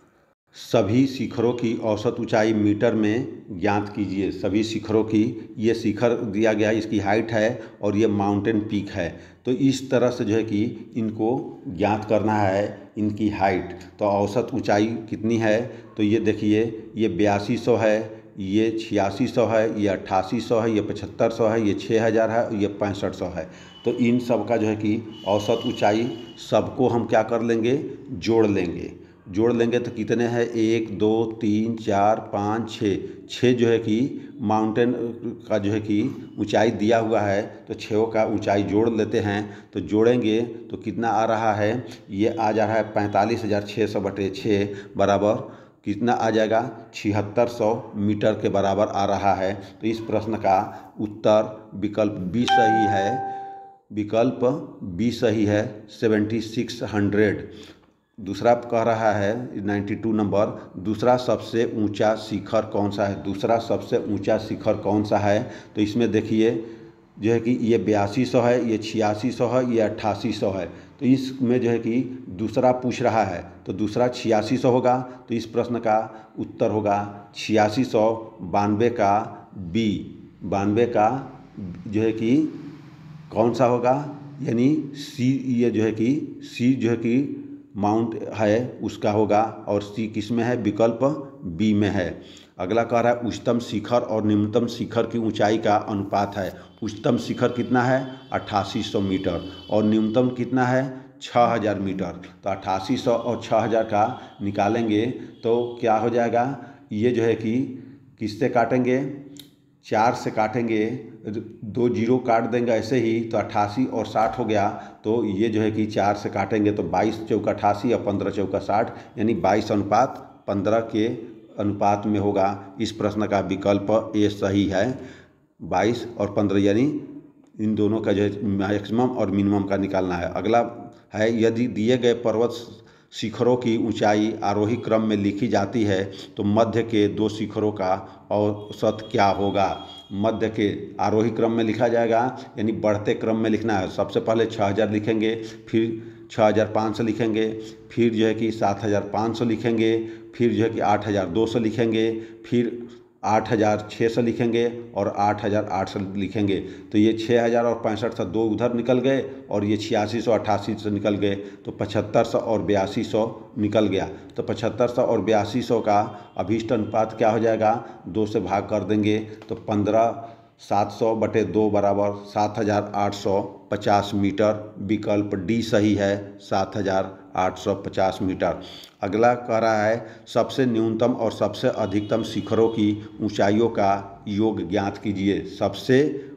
Speaker 1: सभी शिखरों की औसत ऊंचाई मीटर में ज्ञात कीजिए। सभी शिखरों की, ये शिखर दिया गया है, इसकी हाइट है और ये माउंटेन पीक है। तो इस तरह से जो है कि इनको ज्ञात करना है इनकी हाइट। तो औसत ऊंचाई कितनी है, तो ये देखिए ये बयासी सौ है, ये छियासी सौ है, ये अट्ठासी सौ है, ये पचहत्तर सौ है, ये छः हज़ार है और ये पैंसठ सौ है। तो इन सब का जो है कि औसत ऊंचाई सबको हम क्या कर लेंगे, जोड़ लेंगे। जोड़ लेंगे तो कितने हैं, एक दो तीन चार पाँच छः, छः जो है कि माउंटेन का जो है कि ऊंचाई दिया हुआ है, तो छः का ऊंचाई जोड़ लेते हैं। तो जोड़ेंगे तो कितना आ रहा है, ये आ जा रहा है पैंतालीस हज़ार छः सौ बटे छः बराबर कितना आ जाएगा, छिहत्तर सौ मीटर के बराबर आ रहा है। तो इस प्रश्न का उत्तर विकल्प बी सही है। विकल्प बी सही है, सेवेंटी सिक्स हंड्रेड। दूसरा कह रहा है बानवे नंबर, दूसरा सबसे ऊंचा शिखर कौन सा है। दूसरा सबसे ऊंचा शिखर कौन सा है, तो इसमें देखिए जो है कि ये बयासी सौ है, ये छियासी सौ है, ये अट्ठासी सौ है। तो इसमें जो है कि दूसरा पूछ रहा है, तो दूसरा छियासी सौ होगा। तो इस प्रश्न का उत्तर होगा छियासी सौ। बानवे का बी, बानवे का जो है कि कौन सा होगा, यानी सी, ये जो है कि सी जो है कि माउंट है उसका होगा, और सी किस में है, विकल्प बी में है। अगला कह रहा है उच्चतम शिखर और निम्नतम शिखर की ऊंचाई का अनुपात है। उच्चतम शिखर कितना है, अट्ठासी सौ मीटर, और न्यूनतम कितना है, छः हज़ार मीटर। तो अट्ठासी सौ और छः हज़ार का निकालेंगे तो क्या हो जाएगा, ये जो है कि किससे काटेंगे, चार से काटेंगे, दो जीरो काट देंगे ऐसे ही, तो अट्ठासी और साठ हो गया। तो ये जो है कि चार से काटेंगे तो बाईस चौका अट्ठासी और पंद्रह चौका साठ, यानी बाईस अनुपात पंद्रह के अनुपात में होगा। इस प्रश्न का विकल्प ए सही है। बाईस और पंद्रह यानी इन दोनों का जो है मैक्सिमम और मिनिमम का निकालना है। अगला है यदि दिए गए पर्वत शिखरों की ऊंचाई आरोही क्रम में लिखी जाती है तो मध्य के दो शिखरों का औसत क्या होगा। मध्य के आरोही क्रम में लिखा जाएगा, यानी बढ़ते क्रम में लिखना है। सबसे पहले छः हज़ार लिखेंगे, फिर छः हज़ार पाँच सौ लिखेंगे, फिर जो है कि सात हज़ार पाँच सौ लिखेंगे, फिर जो है कि आठ हज़ार दो सौ लिखेंगे, फिर आठ हज़ार छः सौ लिखेंगे और आठ हज़ार आठ सौ लिखेंगे। तो ये छः हज़ार और पैंसठ सौ दो उधर निकल गए, और ये छियासी सौ अट्ठासी सौ निकल गए, तो पचहत्तर सौ और बयासी सौ निकल गया। तो पचहत्तर सौ और बयासी सौ का अभीष्ट अनुपात क्या हो जाएगा, दो से भाग कर देंगे तो पंद्रह सात सौ बटे दो बराबर सात हज़ार आठ सौ पचास मीटर। विकल्प डी सही है, सात हज़ार आठ सौ पचास मीटर। अगला कह रहा है सबसे न्यूनतम और सबसे अधिकतम शिखरों की ऊंचाइयों का योग ज्ञात कीजिए। सबसे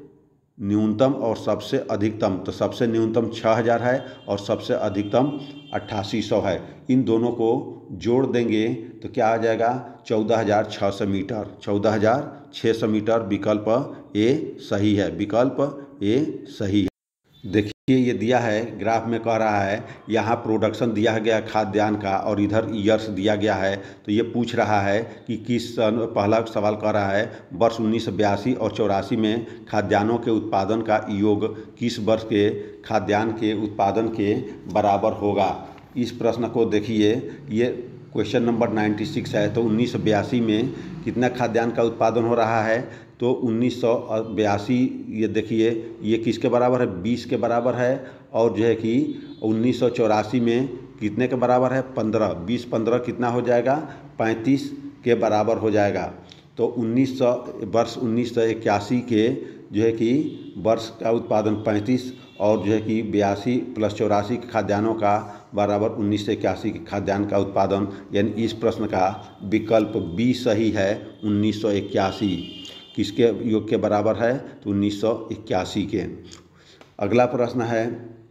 Speaker 1: न्यूनतम और सबसे अधिकतम, तो सबसे न्यूनतम छः हज़ार है और सबसे अधिकतम अट्ठासी सौ है। इन दोनों को जोड़ देंगे तो क्या आ जाएगा, चौदह हज़ार छः सौ मीटर। चौदह हज़ार छः सौ मीटर विकल्प ए सही है। विकल्प ए सही है। देखिए ये दिया है ग्राफ में, कह रहा है यहाँ प्रोडक्शन दिया गया खाद्यान्न का और इधर ईयर्स दिया गया है। तो ये पूछ रहा है कि किस सन, पहला सवाल कह रहा है वर्ष उन्नीस सौ बयासी और चौरासी में खाद्यान्नों के उत्पादन का योग किस वर्ष के खाद्यान्न के उत्पादन के बराबर होगा। इस प्रश्न को देखिए, ये क्वेश्चन नंबर छियानवे है। तो उन्नीस सौ बयासी में कितना खाद्यान्न का उत्पादन हो रहा है, तो उन्नीस सौ बयासी ये देखिए ये किसके बराबर है, बीस के बराबर है। और जो है कि उन्नीस सौ चौरासी में कितने के बराबर है, पंद्रह। बीस पंद्रह कितना हो जाएगा, पैंतीस के बराबर हो जाएगा। तो उन्नीस सौ वर्ष उन्नीस सौ इक्यासी के जो है कि वर्ष का उत्पादन पैंतीस, और जो है कि बयासी प्लस चौरासी के खाद्यान्नों का बराबर उन्नीस सौ इक्यासी के खाद्यान्न का उत्पादन, यानी इस प्रश्न का विकल्प बी सही है। उन्नीस सौ इक्यासी किसके योग के बराबर है, तो उन्नीस सौ इक्यासी के। अगला प्रश्न है,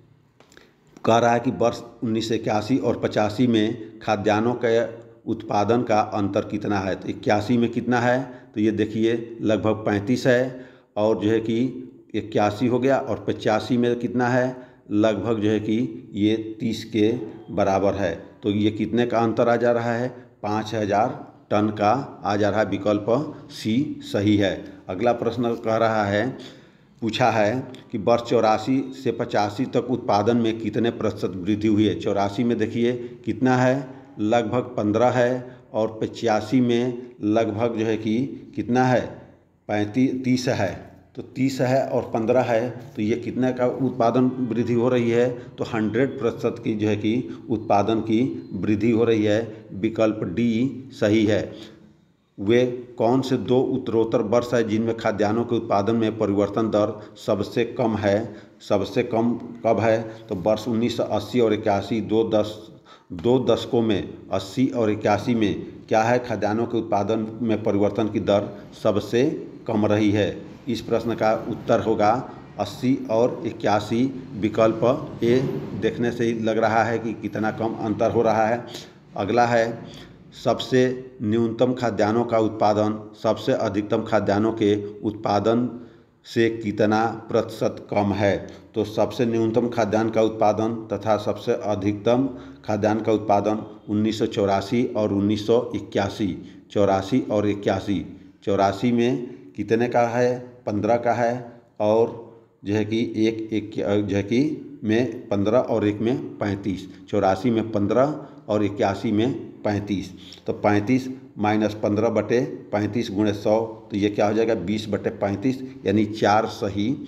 Speaker 1: कह रहा है कि वर्ष उन्नीस सौ इक्यासी और पचासी में खाद्यान्नों के उत्पादन का अंतर कितना है। तो इक्यासी में कितना है, तो ये देखिए लगभग पैंतीस है, और जो है कि इक्यासी हो गया, और पचासी में कितना है, लगभग जो है कि ये तीस के बराबर है। तो ये कितने का अंतर आ जा रहा है, पाँच हज़ार टन का आ जा रहा है। विकल्प सी सही है। अगला प्रश्न कह रहा है, पूछा है कि वर्ष चौरासी से पचासी तक उत्पादन में कितने प्रतिशत वृद्धि हुई है। चौरासी में देखिए कितना है, लगभग पंद्रह है, और पचासी में लगभग जो है कि कितना है, पैंतीस तीस है। तो तीस है और पंद्रह है, तो ये कितने का उत्पादन वृद्धि हो रही है, तो हंड्रेड प्रतिशत की जो है कि उत्पादन की वृद्धि हो रही है। विकल्प डी सही है। वे कौन से दो उत्तरोत्तर वर्ष है जिनमें खाद्यान्नों के उत्पादन में परिवर्तन दर सबसे कम है। सबसे कम कब है, तो वर्ष उन्नीस सौ अस्सी और इक्यासी, दो दस दो दशकों में अस्सी और इक्यासी में क्या है, खाद्यान्नों के उत्पादन में परिवर्तन की दर सबसे कम रही है। इस प्रश्न का उत्तर होगा अस्सी और इक्यासी। विकल्प ए देखने से ही लग रहा है कि कितना कम अंतर हो रहा है। अगला है सबसे न्यूनतम खाद्यान्नों का उत्पादन सबसे अधिकतम खाद्यान्नों के उत्पादन से कितना प्रतिशत कम है। तो सबसे न्यूनतम खाद्यान्न का उत्पादन तथा सबसे अधिकतम खाद्यान्न का उत्पादन उन्नीस सौ चौरासी और उन्नीस सौ इक्यासी। चौरासी और इक्यासी, चौरासी में कितने का है, पंद्रह का है, और जो है कि एक एक जो है कि में पंद्रह और एक में पैंतीस। चौरासी में पंद्रह और इक्यासी में पैंतीस। तो पैंतीस माइनस पंद्रह बटे पैंतीस गुणे सौ, तो ये क्या हो जाएगा, बीस बटे पैंतीस, यानी चार सही।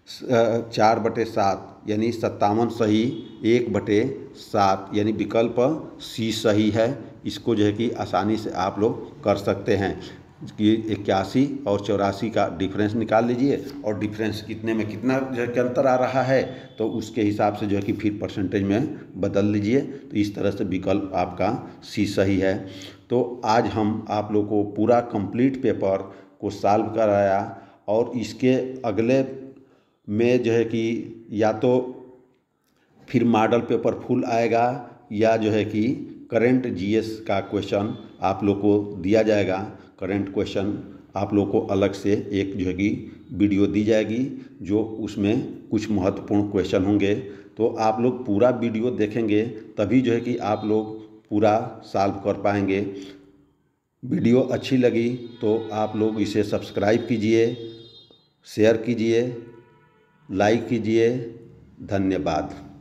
Speaker 1: चार बटे सात यानी सत्तावन सही, एक बटे सात यानी विकल्प सी सही है। इसको जो है कि आसानी से आप लोग कर सकते हैं कि इक्यासी और चौरासी का डिफरेंस निकाल लीजिए और डिफरेंस कितने में कितना जो है कि अंतर आ रहा है तो उसके हिसाब से जो है कि फिर परसेंटेज में बदल लीजिए। तो इस तरह से विकल्प आपका सी सही है। तो आज हम आप लोग को पूरा कंप्लीट पेपर को सॉल्व कराया और इसके अगले में जो है कि या तो फिर मॉडल पेपर फुल आएगा या जो है कि करंट जीएस का क्वेश्चन आप लोग को दिया जाएगा। करंट क्वेश्चन आप लोग को अलग से एक जो है कि वीडियो दी जाएगी जो उसमें कुछ महत्वपूर्ण क्वेश्चन होंगे। तो आप लोग पूरा वीडियो देखेंगे तभी जो है कि आप लोग पूरा सॉल्व कर पाएंगे। वीडियो अच्छी लगी तो आप लोग इसे सब्सक्राइब कीजिए, शेयर कीजिए, लाइक कीजिए। धन्यवाद।